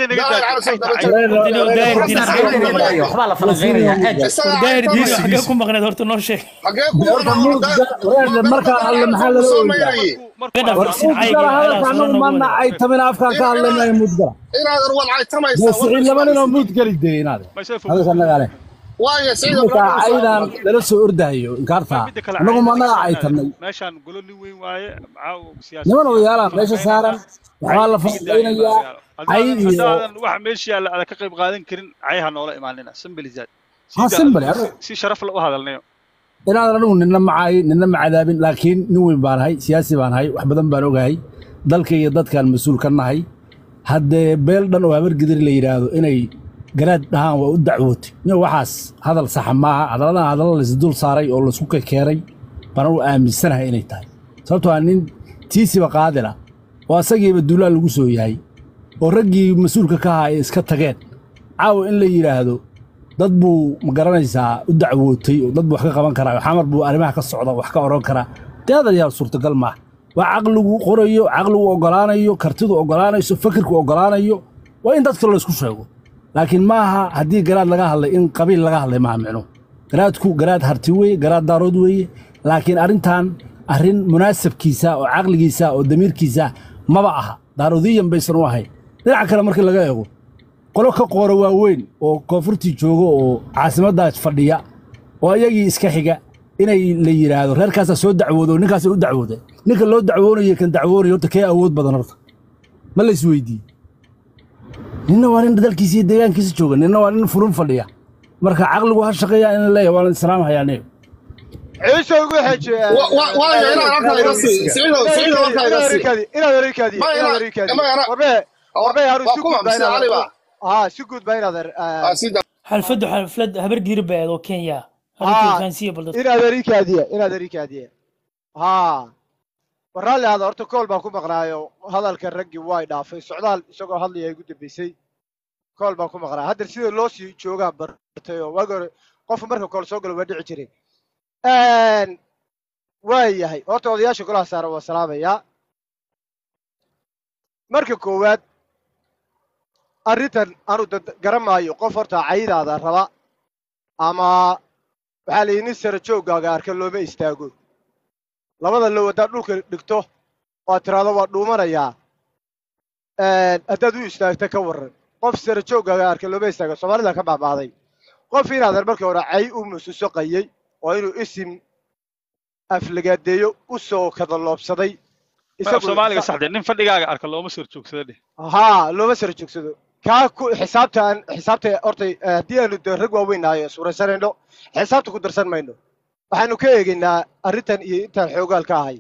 waxbaa la falanqeynaya daahir diiri xagee ku maqneed horta noo sheeg markaa alle maxaa lala ooyaa hada kaanu mana ay tamin afkaan ka hadlaynay mudda inaad arwan ay tamaysa siciid laba nin oo mud geli day inaad hada kan naqaale waayo siciid aydan lala soo ordayo inkaarta anagu mana ay tamay meeshan golo nin weyn waaye macaaw siyaasad niman oo yaalaan meesha saaran waxaa la falanqeynayaa ay wax meesha yaala ka qayb qaadan karin cayaha noola imaanina simbilizaad si sharaf la u hadalnayo inaan anigu ninna macadaabin laakiin nin weyn baan ahay siyaasi baan ahay wax badan baan ogahay dalka iyo dadkaan mas-uul ka nahay haddee beel dhan oo habargidir la yidhaahdo inay garaad dhahaan waa u dacwootay nin waxaas hadal saxa maaha hadalla laisdul saaray oo laisku keenay baan u aaminsanahay inay tahay sababtoo ah nin tiisiba qaadila oo asagiiba duulaa lagu soo yahay oo raggii mas-uulka ka ahaa ay iska tageen caawa in la yidhaahdo dad buu ma garanaysaa u dacwootay oo dad buu wax ka qaban karaa xamar buu arrimaha ka socda wax ka oran karaa dee adayaal suurtagal maaha waa caqligu qorayo caqligu oggolaanayo kartidu oggolaanayso fakirku oggolaanayo waa in dadka la isku sheego laakiin maaha haddii garaad laga hadlay in qabiil laga hadlay maaha micno garaadku garaad harti weeye garaad daarood weeye laakiin arrintan arrin munaasabkiisa oo caqligiisa oo damiirkiisa maba aha daaroodiyan baysan u ahayn dhinaca kale markii laga eego qolo ka qoora waaweyn oo koonfurtii jooga oo caasimaddaas fadhiya oo ayagii iska xiga inay la yidhaahdo reerkaasaa soo dacwoodo ninkaasa u dacwooday ninka loo dacwoonayo kan dacwoonayo horta kee awood badan horta ma la isweydiiye ninna waa nin dalkiisa iyo deegaankiisa jooga ninna waa nin furun fadhiya marka caqligu ha shaqeeyaa in la leeyahay waan islaam hayaanayo عيسى يقول حاجة وانا انا انا يرسي سعيد انا ريكادي وربي هارو سكوت بين سكوت بين هذا حلفد هبر جير بعد وكينيا هذا كانسيه بلد انا ريكادي ها ورالي هذا ارتكول باكو مقرايو هذا الكرقي واي دافي سعودال isagoo hadlaya ugu dambeysay kool baa ku maqraa hadda sida loo sii jooga bartayo wagar qof marka kool soo galo waa dhici jiray waayahay horta odayaasha golaha saaran waa salaamayaa marka koowaad arrintan anu garamaayo qof horta caydaada raba ama waxaa la yidhi sara jooggaaga arka looma istaago labada low haddaad dhulka dhigto oo tiraado waa dhuumanayaa haddaad u istaagta ka warran qof sara jooggaaga arka looma istaago soomaalida ka baabaaday qof inaadan markii hore cay u mususoqayey oo inuu isim aflagaadeeyo u soo kadaloobsaday Soomaaliga saxde nin fadhigaaga arka looma soo joogsado dheh looma soo joogsado ka ku xisaabta hortay haddii aanu rag waaweynaayo suuraysanayno xisaabta ku darsan mayno waxaanu ka eegaynaa arrintan iyo intaan xoogaal ka ahay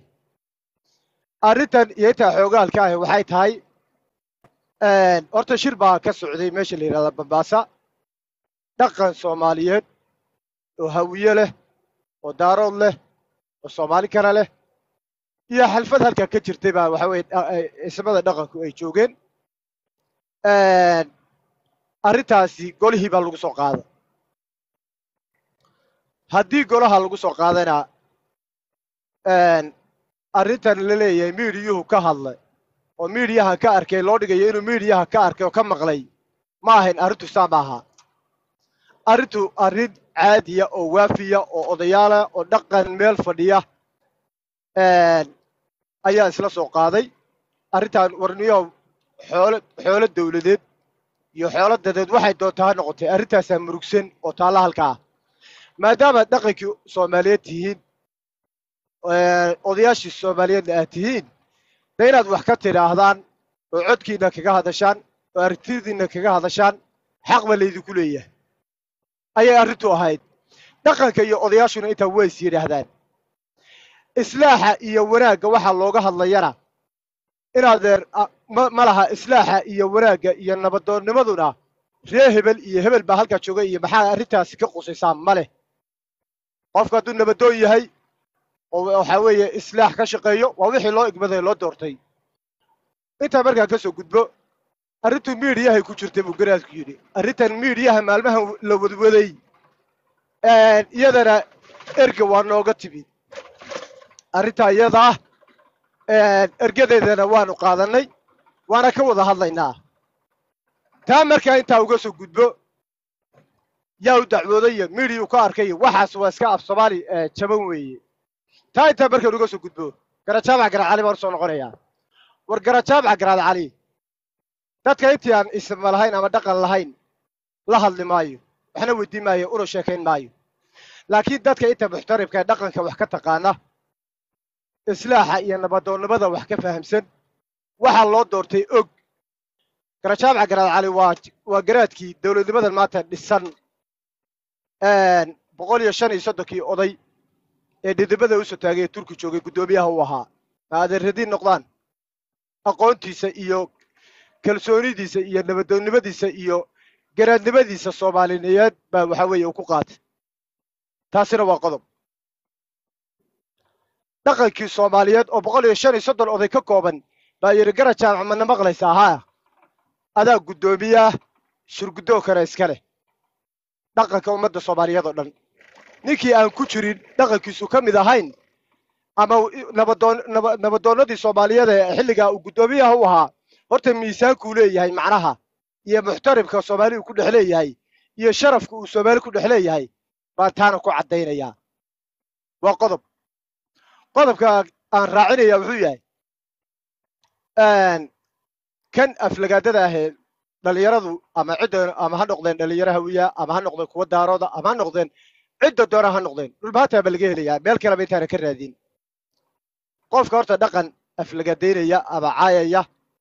waxay tahay horta shir baa ka socday meesha la yidhahda Bambaasa dhaqan Soomaaliyeed oo hawiye leh oo daarood leh oo Soomaali kana leh iyo xalfad halka ka jirtay baa waxa weeye ismada dhaqanku ay joogeen arrintaasi golihii baa lagu soo qaaday haddii golaha lagu soo qaadana arrintan la leeyahay miidiyuhu ka hadlay oo miidiyaha ka arkay loo dhigayo inuu miidiyaha ka arkay oo ka maqlay ma ahayn arrintu saa maaha arrintu arrin caadiya oo waafiya oo odayaala oo dhaqan meel fadhiya ayaa isla soo qaaday arrintan warniyo xoolo dawladeed iyo xoolo dadeed waxay doontaa ha noqotay arrintaasaa murugsan oo taalla halkaa maadaama dhaqankii Soomaaliyeed tihiin odayaashii Soomaaliyeedna aad tihiin de inaad wax ka tidhaahdaan oo codkiina kaga hadashaan oo aragtidiina kaga hadashaan xaq ba laydinku leeyahay ayay arrintu ahayd dhaqanka iyo odayaashuna intaa way is yidhaahdaan islaaxa iyo wanaagga waxaa looga hadlayana inaadeer ma laha islaaxa iyo wanaagga iyo nabadoonnimaduna ree hebel iyo hebel baa halkaa jooga iyo maxaa arrintaasi ka qusaysaa ma leh qofku hadduu nabadoon yahay oo waxaa weeye islaax ka shaqeeyo waa wixii loo igmaday loo doortay intaa markaa ka soo gudbo arrintu miidiyahay ku jirtay buu garaadku yidhi arrintan miidiyaha maalmahan la wadwaday iyadana erga waa nooga timid arrintaa iyada ah ergadeedana waanu qaadanay waana ka wada hadlaynaa taa markaa intaa uga soo gudbo yaa u dacwooday iyo midhiyuu ka arkay waxaas waa iska af soomaali jaban weeye taa intaa markaan uga soo gudbo garajaamac garaad cali baan usoo noqonayaa war garajaamac garaad cali dadka intii aan isma lahayn ama dhaqan lahayn la hadli maayo waxna weydiin maayo una sheekayn maayo laakiin dadka inta muxtaribka ee dhaqanka wax ka taqaana islaaxa iyo nabadoonnimada wax ka fahamsan waxaa loo doortay og garajaamac garaad cali waa garaadkii dowladnimadan maanta dhisan 135 oday ee dhidibada usoo taagay ee turki joogay guddoomiyaha u ahaa ma adeeradii noqdaan aqoontiisa iyo kalsoonidiisa iyo nabadoonnimadiisa iyo garaadnimadiisa soomaaliyeed baa waxa weeye uu ku qaatay taasina waa qodob dhaqankii soomaaliyeed oo 135 oday ka kooban baa yidhi garajaamac mana maqlaysaa haa adaa guddoomiyaah shurguddoo kale iska leh dhaqanka ummadda soomaaliyeed oo dhan ninkii aan ku jirin dhaqankiisu ka mid ahayn ama nabadoonnadii soomaaliyeed ee xilligaa uu guddoomiyaha u ahaa horta miisaankuu leeyahay macnaha iyo muxtaribka soomaali uu ku dhex leeyahay iyo sharafka uu soomaali ku dhex leeyahay baan taana ku caddaynayaa waa qodobka aan raacinaya wuxuu yahay kan aflagaadada ahee dhalinyaradu ama cidda ama ha noqdeen dhalinyaro hawiya ama ha noqdeen kuwa daarooda ama ha noqdeen cidda doona ha noqdeen dhulbaataa baa laga helayaa meel kaleba intaana ka raadin qofka horta dhaqan aflagaadaynaya ama caayaya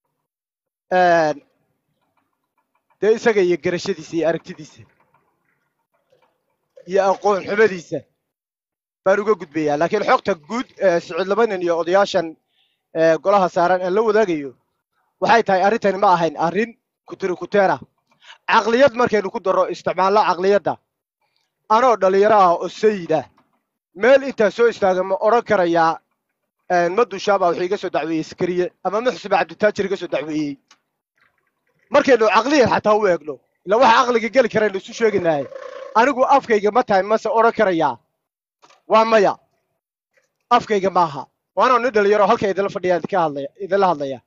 dee isaga iyo garashadiisa iyo aragtidiisa iyo aqoon xumadiisa baan uga gudbayaa laakiin xogta guud sicid labanin iyo odayaashan golaha saaran aan la wadaagayo waxay tahay arrintani ma ahayn arrin kutirikuteena caqliyad markaynu ku darro isticmaalno caqliyadda anoo dhalinyaro ah oo sayida meel intaa soo istaaga ma odhan karayaa madushaabaa wuxuu iga soo dacweeyey iskariye ama muxsiba cabditaajir iga soo dacweeyey markaynu caqliyan xataa u eegno ila waxa caqliga geli karaynu isu sheegi lahay anigu afkayga ma tahay mase odhan karayaa waa maya afkayga maaha waanoo nin dhalinyaro halka idinla fadhiya idinla hadlaya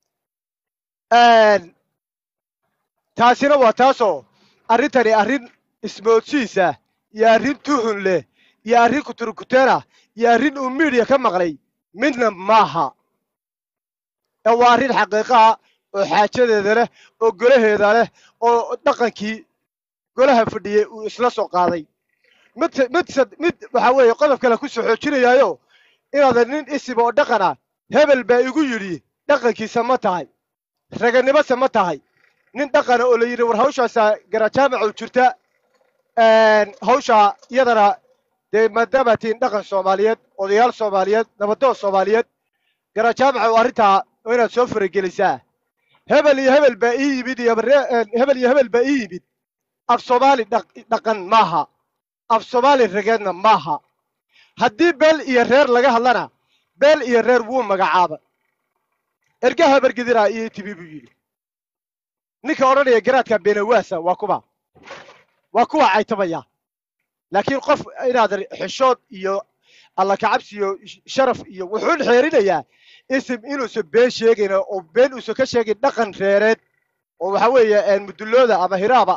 taasina waa taasoo arrintani arrin ismoodsiisa iyo arrin tuhun leh iyo arrin kuturkuteena iyo arrin uu miidiya ka maqlay midna maaha ee waa arrin xaqiiqaha oo xaajadeeda leh oo golaheeda leh oo dhaqankii golaha fadhiyey uu isla soo qaaday mid waxa weeye qodob kale ku soo xoojinayaayo inaadan nin isib oo dhaqana hebel baa igu yidhi dhaqankiisa ma tahay raganimose ma tahay nin dhaqana oo la yidhi war hawshaasaa garajaamacu jirta hawshaa iyadana dee maadaama tihiin dhaqan soomaaliyeed odayaal soomaaliyeed nabadoon soomaaliyeed garajaamacu arrintaa oo inaad soo faragelisaa hebel iyo hebel baa ii yimid iyo hebel iyo hebel baa ii yimid af soomaali dhaqan maaha af soomaali rageedna maaha haddii beel iyo reer laga hadlana beel iyo reer wuu magacaaba ergaha bargediraa iyo tv buu yidhi ninka odhanaya garaadka beenawaasa waa kuwa caytamaya laakiin qof inaad xishood iyo alla kacabsi iyo sharaf iyo wuxuun xeerinayaa isim inuusan been sheegayn oo been uusan ka sheegin dhaqan reereed oo waxa weeye mudullooda ama hiraaba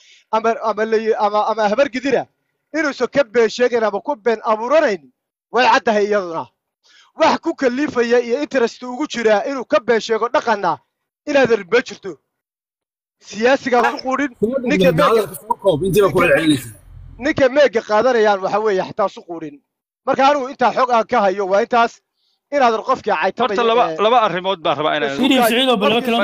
ama habargidira inuusan ka been sheegayn ama ku been abuuranayn way caddahay iyaduna wax ku kalifaya iyo interest ugu jiraa inuu ka been sheego dhaqanna inaadan ma jirto siyaasigaa ku quudhin ninka meega qaadanayaan waxa weeye xataa su quudhin marka anigu intaa xog aan ka hayo waa intaas inaadan qofkii caytamaya horta laba arrimood baan rabaa inaan سيدي سعيد وبلا كلام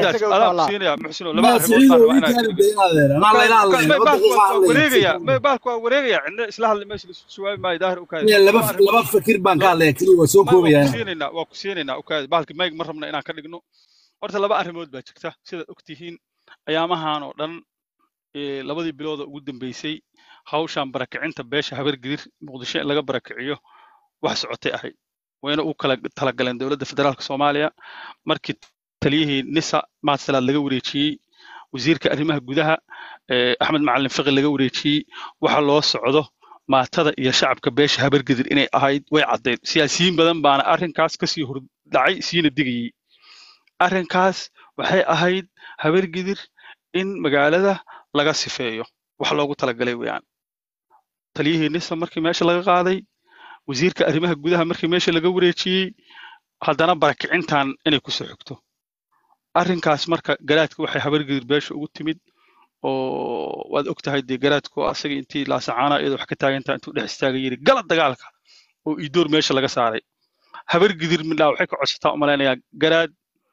baalku waa wareegaya cidna isla hadli meesha jawaabi maayo daahir laba fakir baan ka hadlaya kaliya waa soo koobaya waa ku siinaynaa ukaadi baalki mayg ma rabna inaan ka dhigno horta laba arrimood baa jirta sidaad ogtihiin ayaamahan oo dhan labadii bilooda ugu dambeysay hawshan barakicinta beesha habargidir muqdisho in laga barakiciyo wax socotay ahayd wayna u kala talagaleen dowladda federaalka soomaaliya markii taliyihii nisa maadsalaad laga wareejiyey wasiirka arrimaha gudaha axmed macalin fiqi laga wareejiyey waxa loo socdo maatada iyo shacabka beesha habargidir inay ahayd way caddayd siyaasiyiin badan baana arrinkaas kasii hordhacay siina digayey arrinkaas waxay ahayd habargidir in magaalada laga sifeeyo wax loogu talagalay weeyaan taliyihii nisa markii meesha laga qaaday wasiirka arrimaha gudaha markii meesha laga wareejiyey haddana barakicintan inay ku soo xigto arrinkaas marka garaadka waxay habargidir beesha ugu timid oo waad og tahay dee garaadku asaga intii laasacaana iyadoo wax ka taagantaa intuu dhex istaagay yiri gala dagaalka oo iidoor meesha laga saaray habargidir midhaa waxay ka codsataa u malaynayaa garaad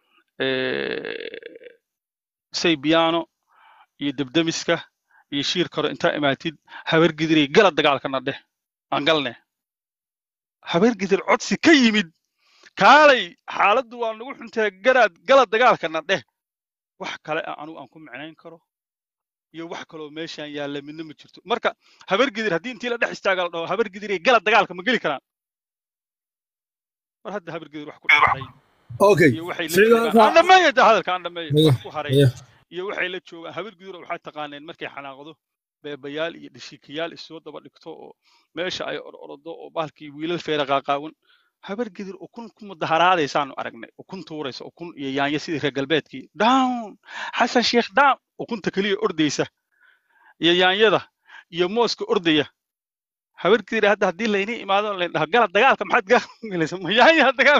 saybiyaano iyo debdemiska iyo shiir kore intaa imaatid habargidiray gala dagaalkana dheh aan galne habargidir codsi ka yimid kaalay xaaladdu waa nagu xuntahay garaad gala dagaalkana dheh wax kale anigu aan ku micnayn karo iyo wax kaloo meeshaan yaalla midna ma jirto marka habargidir haddii intii la dhex istaaga la dhaho habargidiray gala dagaalka ma geli karaan mar hadda habargidir wax ku dhacday okay iyo waxay la joogaan aan dhameeyo hadalka aan dhameeyo wax ku haray iyo waxay la joogaan habargidir waxay taqaaneen markay xanaaqdo beebayaal iyo dhishiikayaal isoo daba dhigto oo meesha ay orordo oo baalkii wiilal feera qaaqaawan habargidir ukun ku mudaharaadaysaanu aragnay ukun tuuraysa ukun iyo yaanya sidii reer galbeedkii down xasan sheekh down ukunta keliya ordaysa iyo yaanyada iyo mooska ordaya habargidir hadda haddii laynii imaado layn dhaho gala dagaalka maxaad dagaal ku gelaysaa ma yaanya dagaal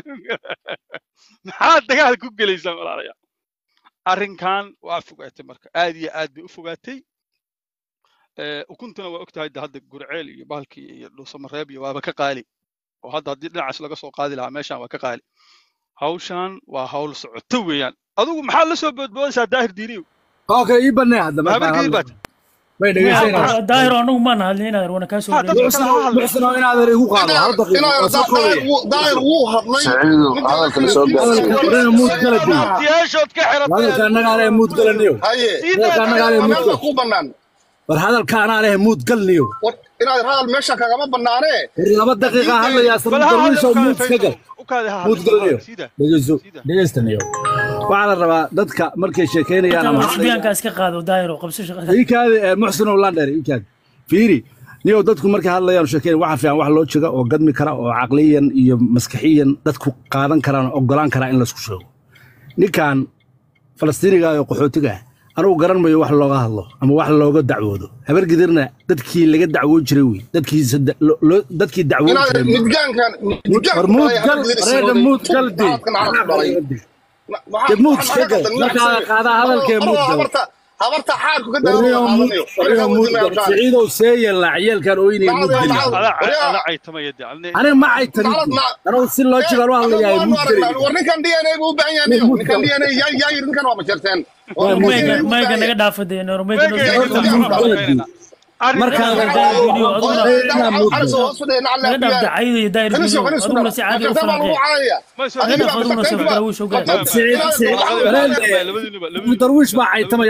maxaad dagaal ku gelaysaa walaalayaal arrinkan waa fogaatay marka aad iyo aad bay u fogaatay ukuntuna waa ogtahay hadda gurceel iyo baalkii iyo dhuusamareeb iyo waaba ka qaali oo hadda haddii dhinacaas laga soo qaadi lahaa meeshaan waa ka qaali hawshan waa hawl socoto weeyaan adigu maxaad la soo boodboodaysaa daahir diiniyow okay ii banee hadda habargidir baad may dhegeysanaysaa daahir anagu ma nahadlin inaad wana ka soo muxsino inaad igu qaado hal daqiiqo daahir wuu hadlay hadalka la soo gaarsiiyay muud kala diin siyaashood ka xiratay hadalka annaga leh muud galaniyo haye hadalka annaga leh muud ku bannaan war hadalka anaa leh muud galniyo inaad hadal meesha kagama bannaanee laba daqiiqa hadlayaa sababta muud ka gal muud galniyo dhegeystaniyo waxaa la rabaa dadka markay sheekeynayaan ama xisbiyaanka iska qaado daahir oo qabso shaqada ii kaadi muxsin oo landheer ii kaadi fiiri niyo dadku markay hadlayaan sheekeyn waxa fiican wax loo jeega oo gadmi kara oo caqliyan iyo maskaxiyan dadku qaadan karaan ogolaan kara in la isku sheego ninkan falastiiniga iyo qaxootiga anigu garan mayo wax looga hadlo ama wax looga dacwoodo habargidirna dadkii laga dacwoon jiray wey dadkii dacwoon jiray midgaankan muud gal muud sheegay markaa qaada hadalkee muud gal habarta xaalku ka daawanayo seeye laacyelkan oo inay muud gal ana ma ay tamid ana si loo jigaan wax la yahay muud gal war ninkan DNA buu u baahan yahay ninkan DNA yaa ninkan waa majarteen mayga naga dhaafadee normayga markaa darwiish baa caytamaya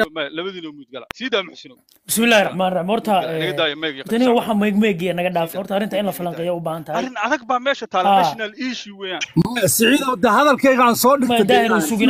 بسم الله الرحمن الرحيم horta tani waxa meegmeegi naga dhaaf horta arinta in la falanqeeyo u baahan tahay arin adag baa meesha taala national issue weeyaan siciido da hadalkayga aan soo dhigtay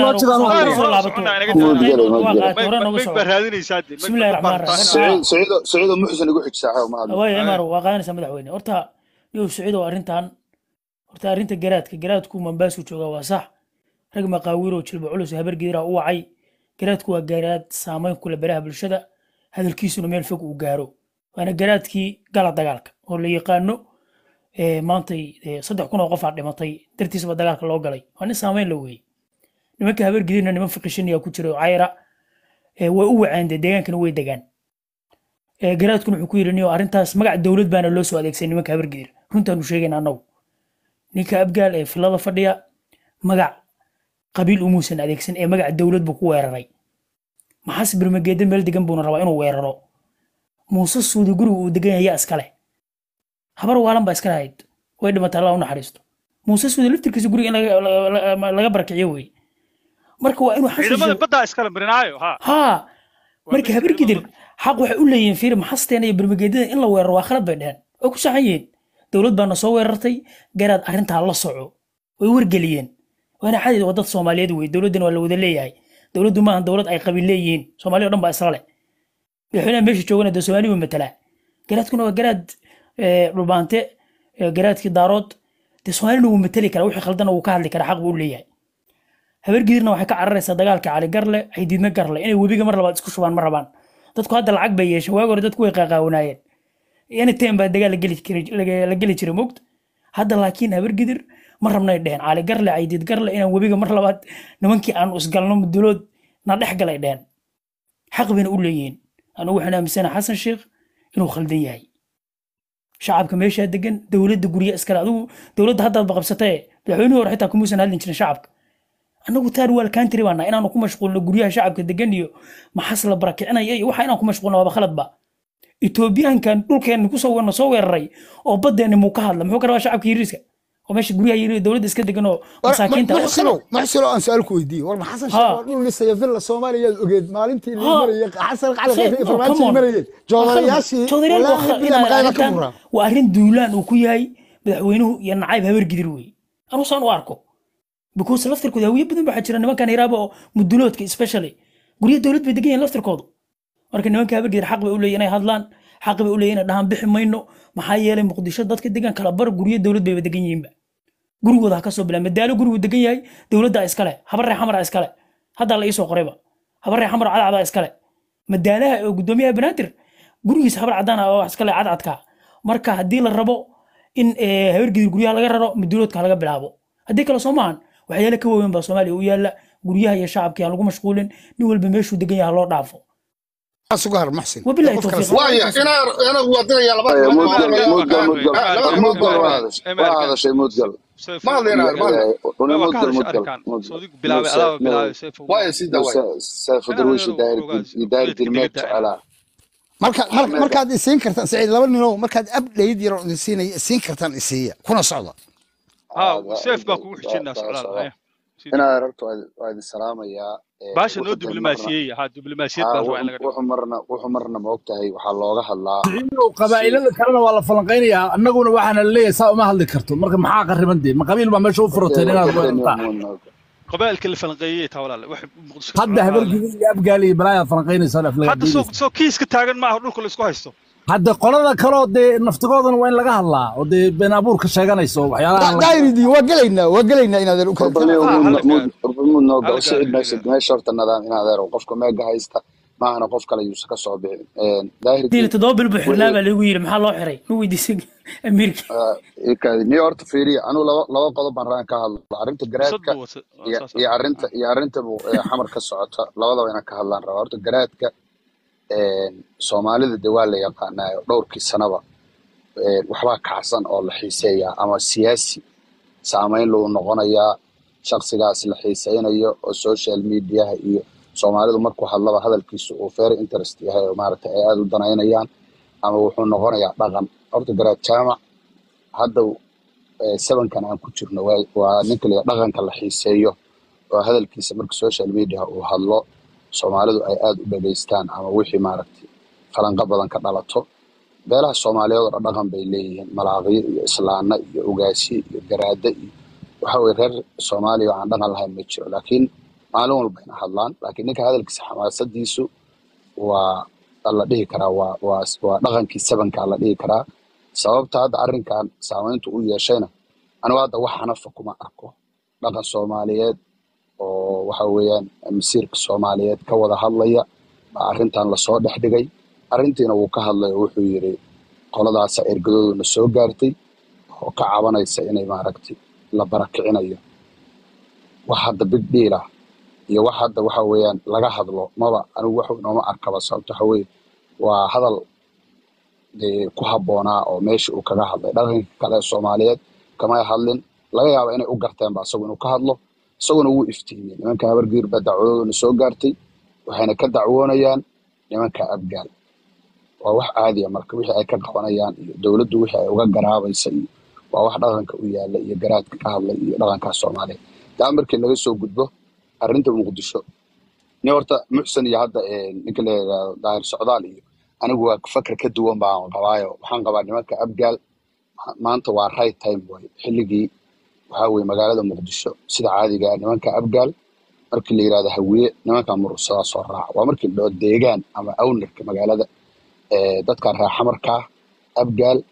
بسم الله الرحمن الرحيم سعيد محسن ugu xigsaa ma hadlo way imar waaqaanaysa madaxweyne horta iyo siciido arintan horta arinta garaadku Mombasa jooga waa sax rag maqaawiro jilba culus habargeera u wacay garaadku waa garaad saameyn kula baraha bulshada hadalkiisuna meel fog uu gaaro waana garaadkii gala dagaalka oo la yaqaano maantay 3,000 oo qof dhimatay dartiisba dagaalka loo galay waa nin saameyn la weeyay nimanka habargeerina niman fiqishinaya ku jiro cayra way u wacaan deegaankana way degaan garaadkuna wuxuu ku yiri niyo arintaas magac dawlad baana loo soo adeegsan nimanka habargeer runtaan u sheegayna anagu ninka abgaal ee filada fadhiya magac qabiil umuusan adeegsan ee magac dawlad buu ku weeraray maxas birmageeda meel degan buu rabaa inuu weeraro muuse suudi guriga uu degan yahay askale habar waalan ba iska hayd way dhimatay Allah u naxariisto muuse suudi liftirkiisa guriga in laga barakiciyo way marka waa inuu ciidamada badda iskala marinaayo ha marka habargeer xaq waxay u leeyihiin fiir maxasteena iyo birmageedada in la weeraro waa khalad bay dhaheen oo ku saxayeen dawlad baana soo weerartay garaad arinta la soco way wargeliyeen waana xadid wadad Soomaaliyeed way dawladdan waa la wada leeyahay dawladdu ma ahan dawlad ay qabiil leeyihiin Soomaaliya dhan baa isla leh bixina meesha joogana Soomaaliya ma matala garaadkuna waa garaad dhulbaante garaadkii daarood dee soomaalina wuu mateli karaa wixii khaldan wuu ka hadli karaa xaq buu u leeyahay habargidirna waxay ka cararaysaa dagaalka cali garle xaydiidna garle inay webiga mar labaad isku shubaan ma rabaan dadku hadda lacag bay yeesheen waagi hore dadku way qaaqaawanaayeen anytime baa dagaal la geli jiray moogta hadda laakiin habargidir ma rabnay dheheen cali garle xaydiid garle inaan webiga mar labaad nimankii aan isgalno mudulood na dhex galay dheheen xaq bayna u leeyihiin anugu waxaan aaminsanahay xasan sheekh inuu khaldan yahay shacabka meeshaa degan dowladda gurya iskale adigu dowladda haddaad baqabsatee madaxweynuhu hore xitaa kumuusan hadlin jirin shacabka annagu taar waal country baana inaanu ku mashquulno guryaha shacabka degan iyo maxas la barakicinaya iyo waxa inaan ku mashquulno waaba khaladba etoobiyaankan dhulkeenna soo weeraray oo baddeenna muu ka hadla muxuu ka rabaa shacabka yiriiska oo meesha guryaha yiri dowladda iska degan oo masaakiinta maxsilo aan su'aal ku weydiiyey war maxasan sheekh dhul lisaya villa Soomaaliya ogeed maalintii la marayay xasan qali qeyb information marayay joodayaashi waa arrin duulaan uu ku yahay madaxweynuhu iyo nacayb habargidir wey anu saan u arko because laftirkooda hawiye badan waxaa jira nimankan hiraaba oo muduloodka especially guryaha dowlad bay degan yihiin laftirkoodu marka nimanka habargidir xaq bay u leeyihiin inay hadlaan xaq bay u leeyihiin inay dhahaan bixi mayno maxaa yeelay muqdisho dadka degan kala bar guryaha dowlad bay degan yihiinba gurigooda ha ka soo bilaan madaalo gurigu degan yahay dowladda iskale habarre xamar iskale hadda la ii soo qorayba habarre xamar cadcada iskale madaalaha oo gudoomiyaha banaadir gurigiisa habar cadaan ah oo iskale cadcadka marka haddii la rabo in habargidir guryaha laga raro muduloodka laga bilaabo haddii kale soo maahan waxyaale ka waaweyn baa Soomaaliya u yaala guryaha iyo shacabka aan lagu mashquulin nin walba meeshuu degan yahay loo dhaafo أسوغر محسن وبالله توفيق وايا انا ودنا يا لبا هذا شيء مدقل ما لنا وايا سيدا سيف درويش داير دلميت على markaad isiin kartaan saciid laba nino markaad abdheyd yar isiin kartaan isiiya kuna socda سيف baa kugu xijinaa socdaal أنا رحت وادي السلام يا باشا نو دبلوماسية ها دبلوماسية باش وين لقى وحمرنا موقتها وحلوغا هلا qabaa'ilada kalena waa la falanqeynayaa annaguna waxaana leeyahay saa uma hadli karto marka maxaa qarribantay ma qabiil baa meesha u furoteen inaad weerartaa قبائل كل فلنقية ولا واحد hadda habargidin iyo abgaali balaaya falanqeynaysa aflaga hadda soo kiis ka taagan maaha dhulka la isku haysto hadda qolada kale oo dee naftigoodana waa in laga hadlaa oo dee been abuur ka sheeganayso waxyaalaha daayiridii waa gelaynaa inaad u kala سعيد ماشي شرط النظام إن هذا وقفك ما جهزته معنا قف كلا يوسف كصعب داير دي تدوبل بحرناقة اللي يقول محل الله حري هو يدي أمريكا نيويورك فيري أنا لو قلب مرة كهال عرنت جراتك يا عرنت حمر كسعته لو أنا كهال عرنت جراتك Soomaalida diwaal la yaqaanayo dhowrkii sanaba waxba kacsan oo la xiiseeyaa ama siyaasi saameyn loo noqonayaa shakhsigaas la xiiseynayo oo social media iyo Soomaalidu markuu hadlaba hadalkiisu uu very interest yahay oo maaragtay ay aad u danaynayaan ama wuxuu noqonayaa dhaqan horta garaad jaamac hadda sabankan aan ku jirno waa ninka dhaqanka la xiiseeyo oo hadalkiisa marka social media uu hadlo Soomaalidu ay aad u dhageystaan ama wixii maaragtay falanqa badan ka dhalato beelaha Soomaaliyeed oo dhaqan bay leeyihiin malaaqiyo iyo islaana iyo ugaasi iyo garaada iyo waxa way reer Soomaaliya aan dhaqan lahayn ma jiro laakiin maalin walba ay hadlaan laakiin ninka hadalkiisa xamaasadiisu waa la dhihi karaa waa dhaqankii sabanka la dhihi karaa sababta hadda arrinkan saameyntu u yeeshayna anigu hadda wax xanafa kuma arko dhaqan Soomaaliyeed oo waxa weeyaan masiirka Soomaaliyeed ka wada hadlaya arrintan la soo dhaxdhigay arrintiina uu ka hadlay wuxuu yiri qoladaas ergadooduna soo gaartay oo ka cabanaysa inay maaragtay la barakicinayo wax hadda big deal ah iyo wax hadda waxa weeyaan laga hadlo maba anigu wax nooma arkaba sababta waxa weey waa hadal ku habboonaa oo meesha uu kaga hadlay dhaqanka kale Soomaaliyeed kama hadlin laga yaabo inay u garteen ba asagoo inuu ka hadlo isaguna wuu iftiimiyay nimanka habargiir baa dacwadooda soo gaartay waxayna ka dacwoonayaan nimanka abgaal waa wax caadi ah marka wixii ay ka qabanayaan iyo dawladdu wixii ay uga garaabaysa waa wax dhaqanka u yaala iyo garaadka ka hadlay iyo dhaqanka Soomaaliyeed taa markii laga soo gudbo arrinta Muqdisho ni horta muxsan iyo hadda ninka la daahir socdaal iyo anigu waa fakar ka duwan baan qabaayo waxaan qabaa nimanka abgaal maanta waa right time way xilligii waxa weey magaalada Muqdisho sida caadiga ah nimanka abgaal markii la yiraahdo hawiye nimanka mursada soo raac waa markii loo deegaan ama ownerka magaalada dadka raaxa markaa abgaal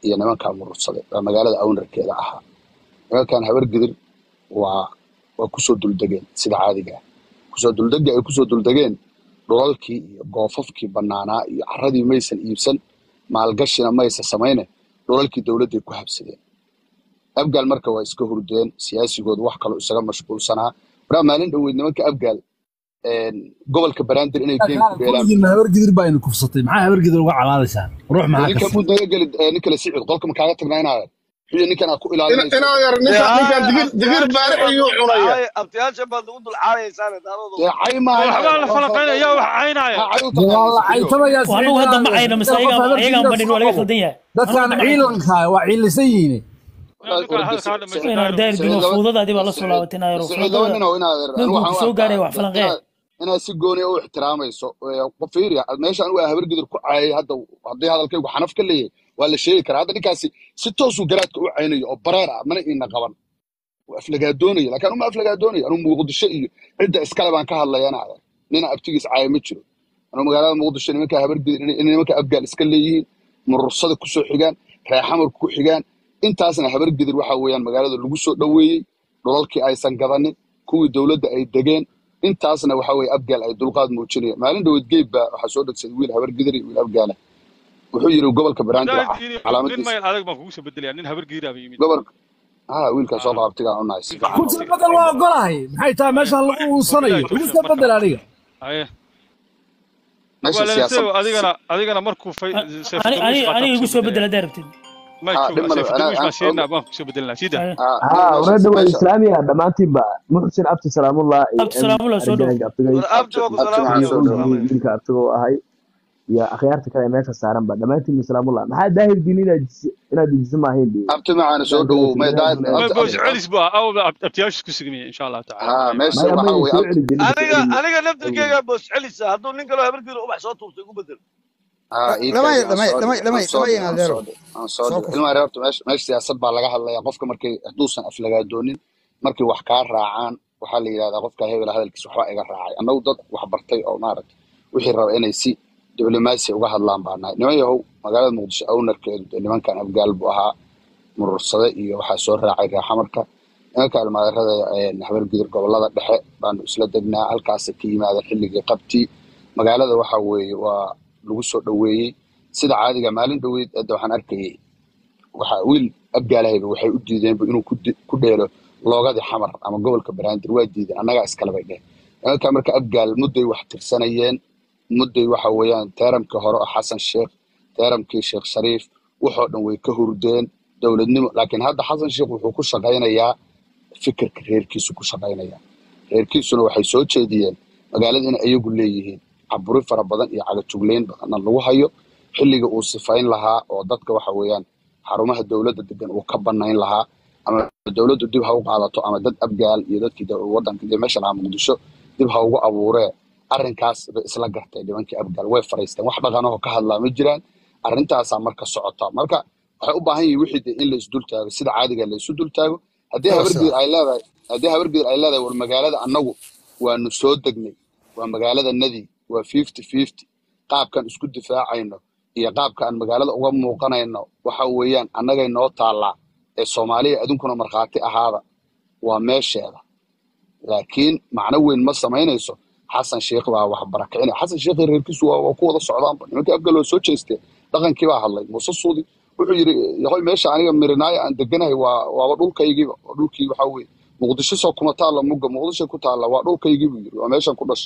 iyo nimankaa murursaday waa magaalada awnarkeeda ahaa nimankan habargidir waa kusoo duldegeen sida caadiga ah kusoo duldega ay kusoo duldegeen dhulalkii iyo goofafkii bannaanaa iyo carradii maysan iibsan maalgashina maysa samayne dhulalkii dowladday ku habsadeen abgaal marka waa iska hurdeen siyaasigoodu wax kaloo isaga mashquulsanaa waraa maalin dhoweyd nimanka abgaal gobolka Banaadir inay geem ku beelaan habargidir baa inuu kufsatay maxaa habargidir uga calaadaysaa ruux maxaa ninka muddo gali ninka la sicid qolka ma kaaga tagnaa هي نكنا أكو إلى أنا يا نكان دقير بارح يوحنا يا أبتياش بعد نقول العالي سنة يا عين ما حبال فلقينا يا عين والله عين ترى يا وأنا هذا معينا مسايقة يجا من ولا يخديها ده كان عيلنكا وعيل سيني أنا داير بمفروض هذه والله صلاة يا رب سوق عليه وحفلان غير أنا سجوني أو احترامي قفيري ماشي أنا وهبر قدر عاي هذا الكيك وحنف كله ولا شيء كره هذا نكاسي ستوسو جرات عيني أو برارة من إن قبل وأفلقادوني لكن هم أفلقادوني أنا موجود الشيء عدة إسكال بان كهلا أنا لنا أبتجس عاي متشرو أنا مقالة موجود الشيء إني مكهبر قدر إني مك أبقى الإسكاليين من الرصاد كسو حجان رايح حمر كو حجان أنت أصلا هبر قدر وحويان مقالة اللجوسو دوي رولكي أي سنقذني كوي دولة أي دجان intaasna waxa way abgaal ay dulqaad muujinaya maalin dhaweyd geeb baa waxa soo dhagsaday wiil habar gidri wiil abgaala wuxuu yiri gobolka Banaadir calaamadiisa nin adag baan kugu soo bedelayaa nin habar gidri ah yimid gobolka wiilka soo qaabtiga u naas ku soo bedel waa golahay maxay taa meesha lagu uusanayo ku soo bedel aniga meesha siyaasad adigana markuu ani igu soo bedela daarabtid ما يشوف ما شينا ما شو بدلنا سيدا ورد الإسلامي هذا ما تبى محسن عبد السلام الله عبد السلام الله سودو عبد هاي يا أخيارتك يا ماشي سارم بعد ما تبي السلام الله ما حد داير ديننا إنا دي جسمه هندي عبد معنا سودو ما داير ما بوش علي سبا أو أبتياش كسجمي إن شاء الله تعالى ماشي وحوي أنا نفس الكيكة بوش علي هذول نقولوا هبرقوا وبح صوتهم تقول بدل لما ينادروا ilma reertu meesh siyaasad baa laga hadlayaa qofka markay haduusan aflagaa doonin markay wax ka raacaan waxa la yiraahdaa qofka hebel hadalkiisa waxa iga raacay annagu dad wax bartay oo maaragtay wixii raba inay si diblomaasi uga hadlaan baanay nimayahow magaalada Muqdisho ownerkeedu nimankan abgaal buu ahaa murursada iyo waxa soo raacay raaxamarka nimanka almaadarada habar gidir gobolada dhexe baan isla degnaa halkaas ka yimaada xilliga qabti magaalada waxa weeye waa lagu soo dhaweeyay sida caadiga maalin dhaweyd waxaan arkayay waxa wiil abgaalahay waxay u diideen inuu ku dheelo loogada xamar ama gobolka Banaadir waa diideen annaga iskala bay dheh halka marka abgaal mudday wax tirsanayeen mudday waxa weeyaan teeramka hore Xasan Sheekh teeramkii Sheekh Shariif wuxuu dhan way ka hurdeen dawladnimo laakiin hadda Xasan Sheekh wuxuu ku shaqaynayaa fikirka reerkiisu ku shaqaynayaa reerkiisuna waxay soo jeediyeen magaalada in ayagu leeyihiin caburi fara badan iyo caga jugleyn badan lagu hayo xilliga uu sifayn lahaa oo dadka waxa weeyaan xarumaha dawladda degan uu ka banayn lahaa ama dawladdu dib ha u qaadato ama dad abgaal iyo dadkii wadanka iyo meesha la Muqdisho dib ha ugu abuuree arrinkaas isla gartay nimankii abgaal way fariisteen wax dhaqanaho ka hadlaa ma jiraan arrintaas marka socota marka waxay u baahan yihiin wixii in la isdul taago sida caadiga la isu dul taago haddii habargeed ay leedahay war magaalada annagu waanu soo degnay waa magaalada nadi waa 50-50 qaabkan isku difaacayno iyo qaabkan magaalada uga muuqanayno waxa weeyaan annagay noo taala ee Soomaaliya adunkuna marxaati ahaada waa meesheeda laakiin macna weyn ma sameynayso Xasan Sheekh baa wax barakacin Xasan Sheekh reerkiisu waa ku wada socdaan nimanka abgal oo soo jeestay dhaqankii baa hadlay Muuse Suudi wuxuu yiri yahay meesha aniga mirinaaya aan deganahay waa dhulkaygii waxa weey Muqdisho soo kuma taala Muqdisho ku taala waa dhulkaygii buu yiri waa meeshan ku dhashay